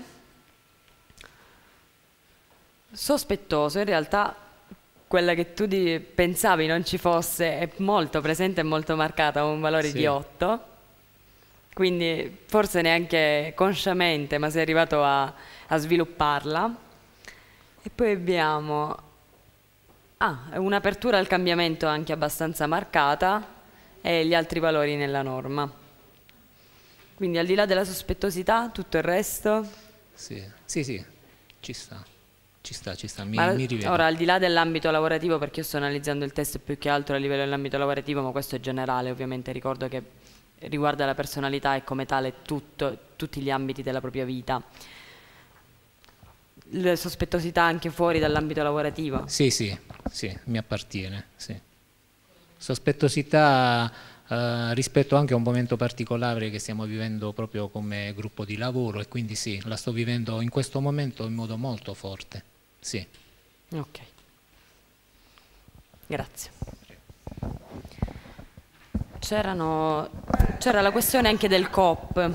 sospettoso. In realtà quella che tu pensavi non ci fosse è molto presente e molto marcata, ha un valore di 8, quindi forse neanche consciamente, ma sei arrivato a svilupparla. E poi abbiamo un'apertura al cambiamento anche abbastanza marcata, e gli altri valori nella norma. Quindi al di là della sospettosità, tutto il resto? Sì, ci sta. Mi rivedo. Ora, al di là dell'ambito lavorativo, perché io sto analizzando il test più che altro a livello dell'ambito lavorativo, ma questo è generale, ovviamente ricordo che riguarda la personalità e come tale tutti gli ambiti della propria vita. La sospettosità anche fuori dall'ambito lavorativo? Sì, mi appartiene, sì. Sospettosità rispetto anche a un momento particolare che stiamo vivendo proprio come gruppo di lavoro, e quindi sì, la sto vivendo in questo momento in modo molto forte, sì. Ok, grazie. C'era la questione anche del COP,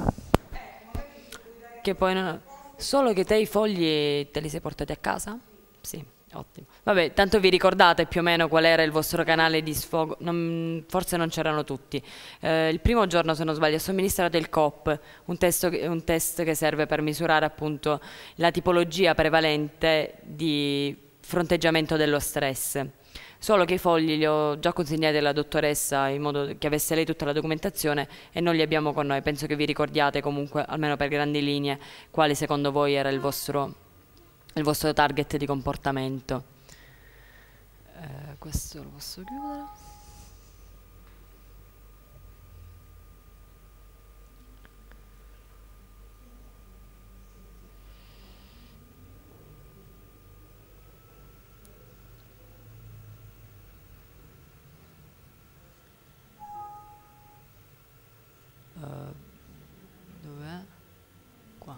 che poi solo che te i fogli te li sei portati a casa? Sì, ottimo. Vabbè, tanto vi ricordate più o meno qual era il vostro canale di sfogo? Forse non c'erano tutti. Il primo giorno, se non sbaglio, ho somministrato il COP, un test che serve per misurare appunto la tipologia prevalente di fronteggiamento dello stress. Solo che i fogli li ho già consegnati alla dottoressa in modo che avesse lei tutta la documentazione e non li abbiamo con noi. Penso che vi ricordiate comunque, almeno per grandi linee, quale secondo voi era il vostro target di comportamento. Questo lo posso chiudere. Dov'è? Qua.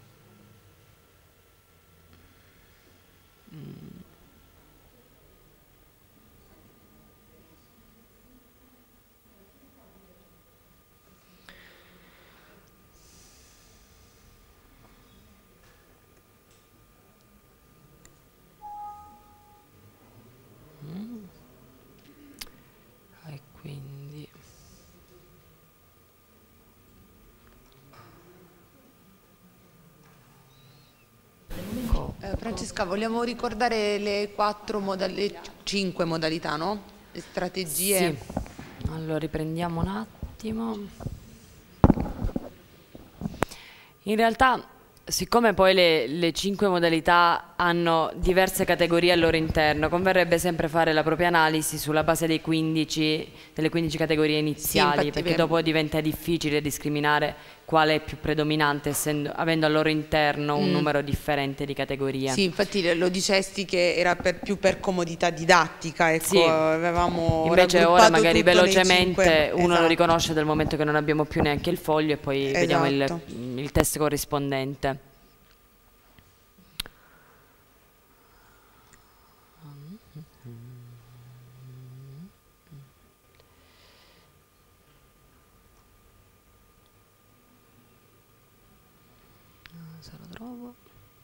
E quindi Francesca, vogliamo ricordare le 5 modalità, no? Le strategie. sì. Allora riprendiamo un attimo. In realtà, siccome poi le 5 modalità hanno diverse categorie al loro interno, converrebbe sempre fare la propria analisi sulla base delle 15 categorie iniziali, perché dopo diventa difficile discriminare quale è più predominante, avendo al loro interno un numero differente di categorie. Sì, infatti lo dicesti che era più per comodità didattica, ecco, sì. Avevamo invece ora magari velocemente 5, uno esatto. lo riconosce dal momento che non abbiamo più neanche il foglio e poi vediamo Esatto. il test corrispondente. Se lo trovo.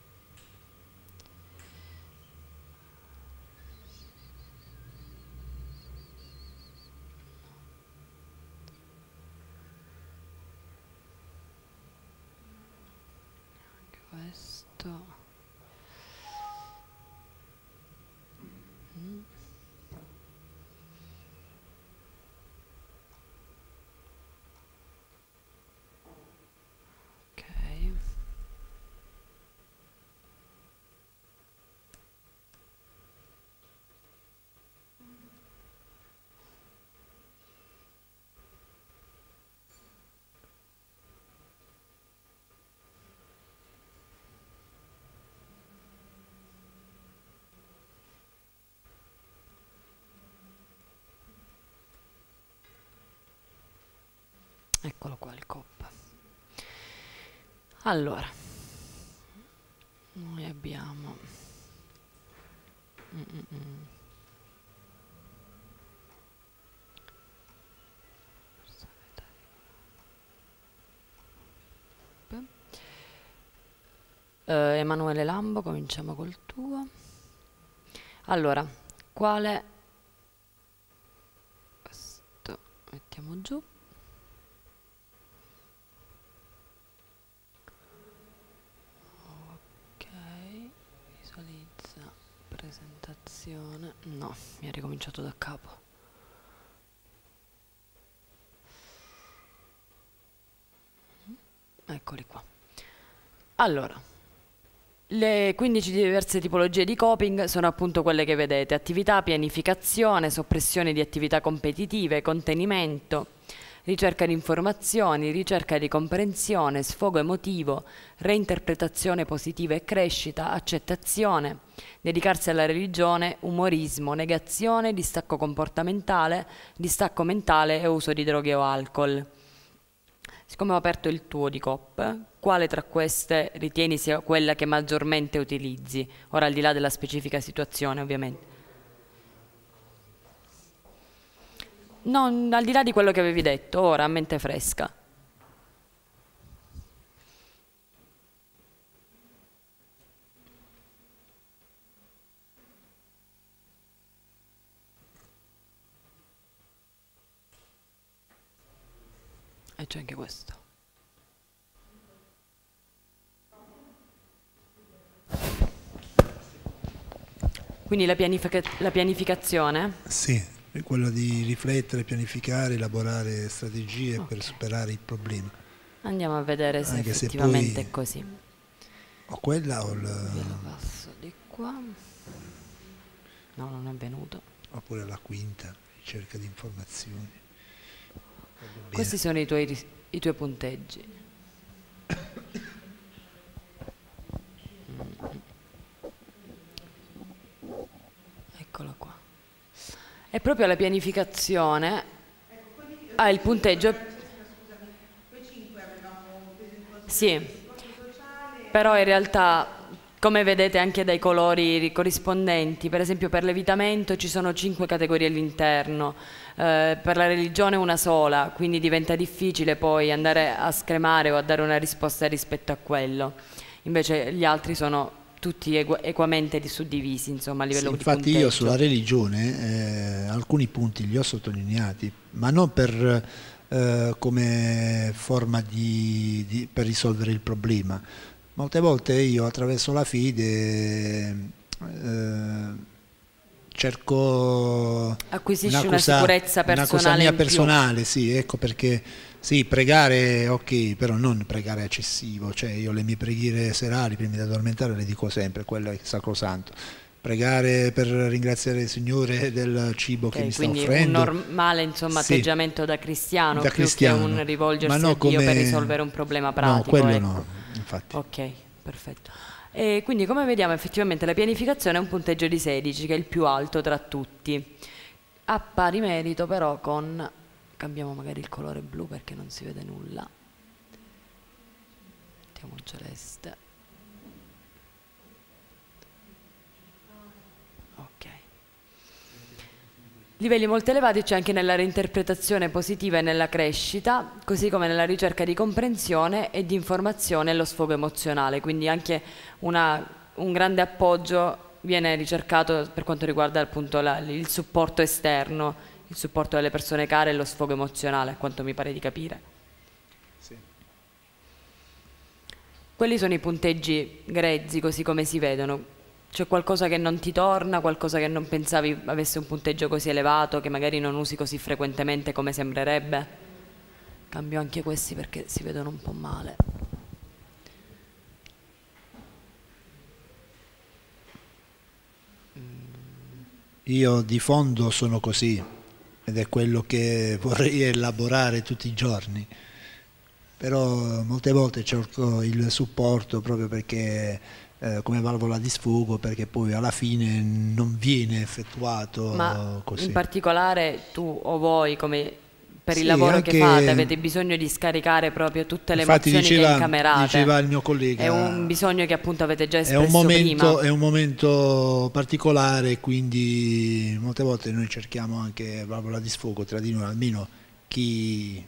Anche questo. Ok. Eccolo qua il COP. Allora, noi abbiamo Emanuele Lambo, cominciamo col tuo. Allora, quale? Questo mettiamo giù. Ok, visualizza presentazione. No, mi ha ricominciato da capo. Eccoli qua. Allora, le 15 diverse tipologie di coping sono appunto quelle che vedete: attività, pianificazione, soppressione di attività competitive, contenimento, ricerca di informazioni, ricerca di comprensione, sfogo emotivo, reinterpretazione positiva e crescita, accettazione, dedicarsi alla religione, umorismo, negazione, distacco comportamentale, distacco mentale e uso di droghe o alcol. Siccome ho aperto il tuo di COP, quale tra queste ritieni sia quella che maggiormente utilizzi? Ora, al di là della specifica situazione, ovviamente. Non, al di là di quello che avevi detto, ora, a mente fresca. E c'è anche questo. Quindi la pianificazione? Sì, è quello di riflettere, pianificare, elaborare strategie per superare il problema. Andiamo a vedere se Anche effettivamente se poi è così. O quella o Ve lo passo di qua. No, non è venuto. oppure la quinta, ricerca di informazioni. Questi sono i tuoi punteggi. Eccolo qua. È proprio la pianificazione. Ah, il punteggio. Sì, però in realtà, come vedete anche dai colori corrispondenti, per esempio per l'evitamento ci sono 5 categorie all'interno, per la religione una sola, quindi diventa difficile poi andare a scremare o a dare una risposta rispetto a quello. Invece gli altri sono tutti equamente suddivisi, insomma, a livello di punteggio. Infatti io sulla religione alcuni punti li ho sottolineati, ma non per come forma per risolvere il problema. Molte volte io attraverso la fede cerco acquisisci una sicurezza personale, una cosa mia in più. Personale, sì, ecco perché sì, pregare ok, però non pregare eccessivo, cioè io le mie preghiere serali prima di addormentare le dico sempre, quello è sacrosanto. Pregare per ringraziare il Signore del cibo che mi sta offrendo. Quindi un normale, insomma, sì, atteggiamento da cristiano, da più cristiano, che un rivolgersi ma no a Dio come... per risolvere un problema pratico. No, quello ecco. no, infatti. Ok, perfetto. E quindi come vediamo effettivamente la pianificazione è un punteggio di 16, che è il più alto tra tutti. A pari merito però con... Cambiamo magari il colore blu perché non si vede nulla. Mettiamo il celeste. Ok. Livelli molto elevati c'è anche nella reinterpretazione positiva e nella crescita, così come nella ricerca di comprensione e di informazione e lo sfogo emozionale, quindi anche un grande appoggio viene ricercato per quanto riguarda appunto il supporto esterno, il supporto delle persone care e lo sfogo emozionale, a quanto mi pare di capire. Sì. Quelli sono i punteggi grezzi, così come si vedono. C'è qualcosa che non ti torna, qualcosa che non pensavi avesse un punteggio così elevato, che magari non usi così frequentemente come sembrerebbe? Cambio anche questi perché si vedono un po' male. Io di fondo sono così ed è quello che vorrei elaborare tutti i giorni, però molte volte cerco il supporto proprio perché come valvola di sfogo, perché poi alla fine non viene effettuato. Ma così. In particolare tu o voi, come per il Sì, lavoro anche... che fate, avete bisogno di scaricare proprio tutte le Infatti emozioni che incamerate. Diceva il mio collega, è un bisogno che appunto avete già espresso prima. È un momento particolare, quindi molte volte noi cerchiamo anche valvola di sfogo tra di noi, almeno chi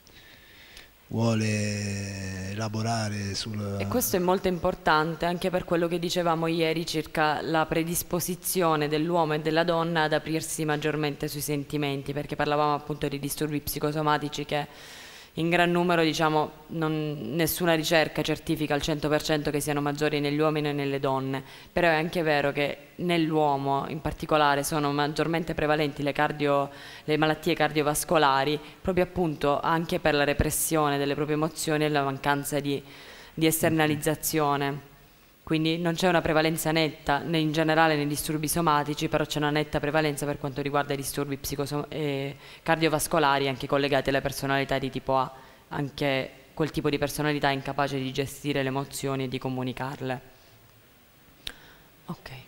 vuole elaborare sul... E questo è molto importante anche per quello che dicevamo ieri circa la predisposizione dell'uomo e della donna ad aprirsi maggiormente sui sentimenti, perché parlavamo appunto di disturbi psicosomatici che in gran numero, diciamo, nessuna ricerca certifica al 100% che siano maggiori negli uomini e nelle donne, però è anche vero che nell'uomo in particolare sono maggiormente prevalenti le malattie cardiovascolari, proprio appunto anche per la repressione delle proprie emozioni e la mancanza di esternalizzazione. quindi non c'è una prevalenza netta in generale nei disturbi somatici, però c'è una netta prevalenza per quanto riguarda i disturbi cardiovascolari anche collegati alle personalità di tipo A, anche quel tipo di personalità incapace di gestire le emozioni e di comunicarle. Ok.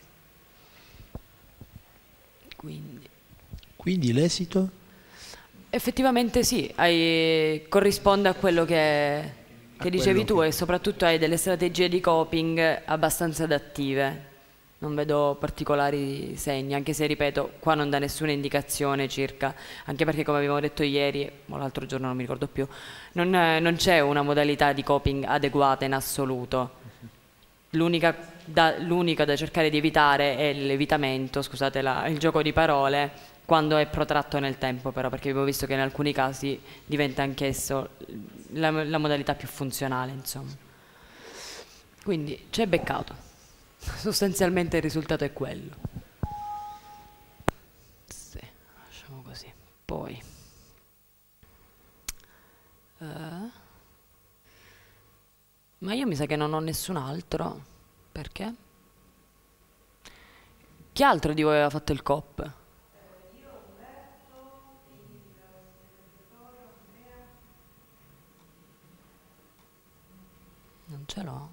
Quindi l'esito? Effettivamente sì, corrisponde a quello che dicevi tu, e soprattutto hai delle strategie di coping abbastanza adattive. Non vedo particolari segni, anche se, ripeto, qua non dà nessuna indicazione circa, anche perché, come abbiamo detto ieri o l'altro giorno, non mi ricordo più, non c'è una modalità di coping adeguata in assoluto. L'unica da cercare di evitare è l'evitamento, scusate il gioco di parole, quando è protratto nel tempo, però, perché abbiamo visto che in alcuni casi diventa anch'esso la modalità più funzionale, insomma. Quindi c'è beccato. Sostanzialmente il risultato è quello. Sì, lasciamo così. Poi ma io mi sa che non ho nessun altro. Perché? Chi altro di voi aveva fatto il COP? Non ce l'ho.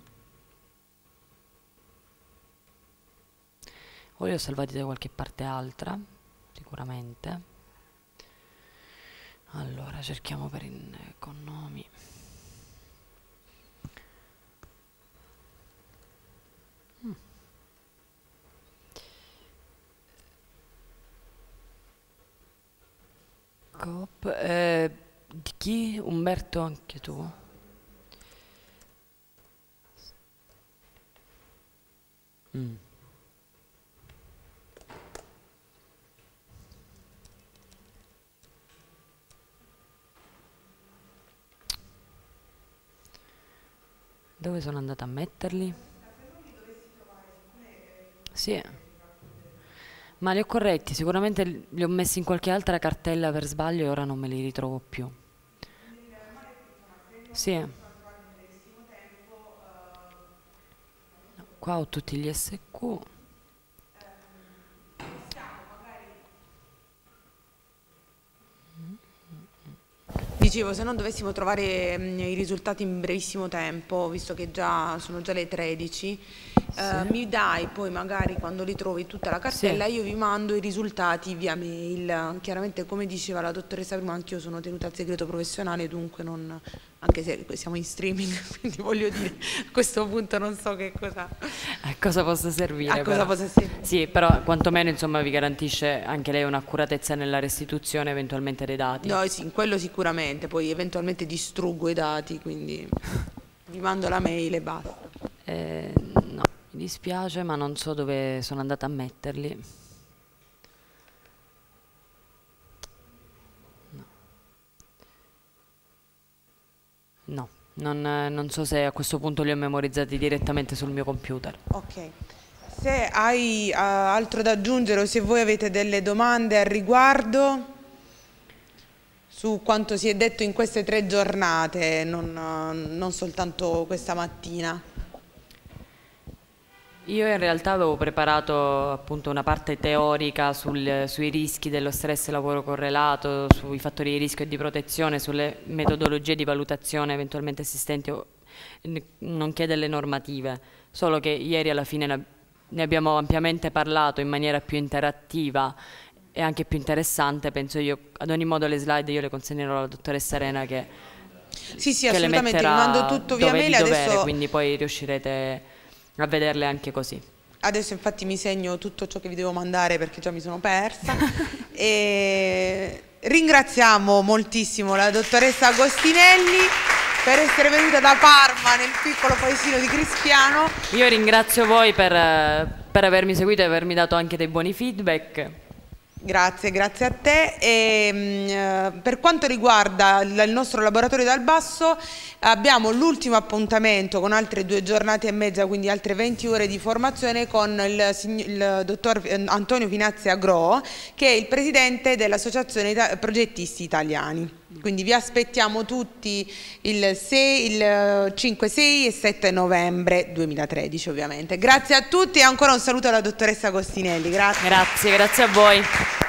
O li ho salvati da qualche parte altra, sicuramente. Allora, cerchiamo con nomi. Coop, di chi? Umberto, anche tu? Dove sono andata a metterli? Sì. Ma li ho corretti, sicuramente li ho messi in qualche altra cartella per sbaglio e ora non me li ritrovo più. Sì. No, qua ho tutti gli SQ. Dicevo, se non dovessimo trovare i risultati in brevissimo tempo, visto che sono già le 13, mi dai poi magari quando li trovi tutta la cartella, io vi mando i risultati via mail. Chiaramente, come diceva la dottoressa prima, anch'io sono tenuta al segreto professionale, dunque non, anche se siamo in streaming, quindi voglio dire, a questo punto non so che cosa... A cosa possa servire. A cosa possa servire. Sì, però quantomeno, insomma, vi garantisce anche lei un'accuratezza nella restituzione eventualmente dei dati. No, sì, quello sicuramente, poi eventualmente distruggo i dati, quindi vi mando la mail e basta. No, mi dispiace, ma non so dove sono andata a metterli. No, non so se a questo punto li ho memorizzati direttamente sul mio computer. Ok. Se hai altro da aggiungere o se voi avete delle domande al riguardo su quanto si è detto in queste 3 giornate, non soltanto questa mattina. Io in realtà avevo preparato appunto una parte teorica sui rischi dello stress lavoro correlato, sui fattori di rischio e di protezione, sulle metodologie di valutazione eventualmente esistenti, nonché delle normative, solo che ieri alla fine ne abbiamo ampiamente parlato in maniera più interattiva e anche più interessante, penso io. Ad ogni modo le slide io le consegnerò alla dottoressa Arena che sì, assolutamente, vi mando tutto via mail adesso, quindi poi riuscirete a vederle anche così. Adesso infatti mi segno tutto ciò che vi devo mandare perché già mi sono persa. E ringraziamo moltissimo la dottoressa Agostinelli per essere venuta da Parma nel piccolo paesino di Crispiano. Io ringrazio voi per avermi seguito e avermi dato anche dei buoni feedback. Grazie a te. E, per quanto riguarda il nostro laboratorio dal basso, abbiamo l'ultimo appuntamento con altre 2 giornate e mezza, quindi altre 20 ore di formazione con il dottor Antonio Finazzi Agro, che è il presidente dell'Associazione Progettisti Italiani. Quindi vi aspettiamo tutti il 5, 6 e 7 novembre 2013 ovviamente. Grazie a tutti e ancora un saluto alla dottoressa Agostinelli. Grazie. Grazie a voi.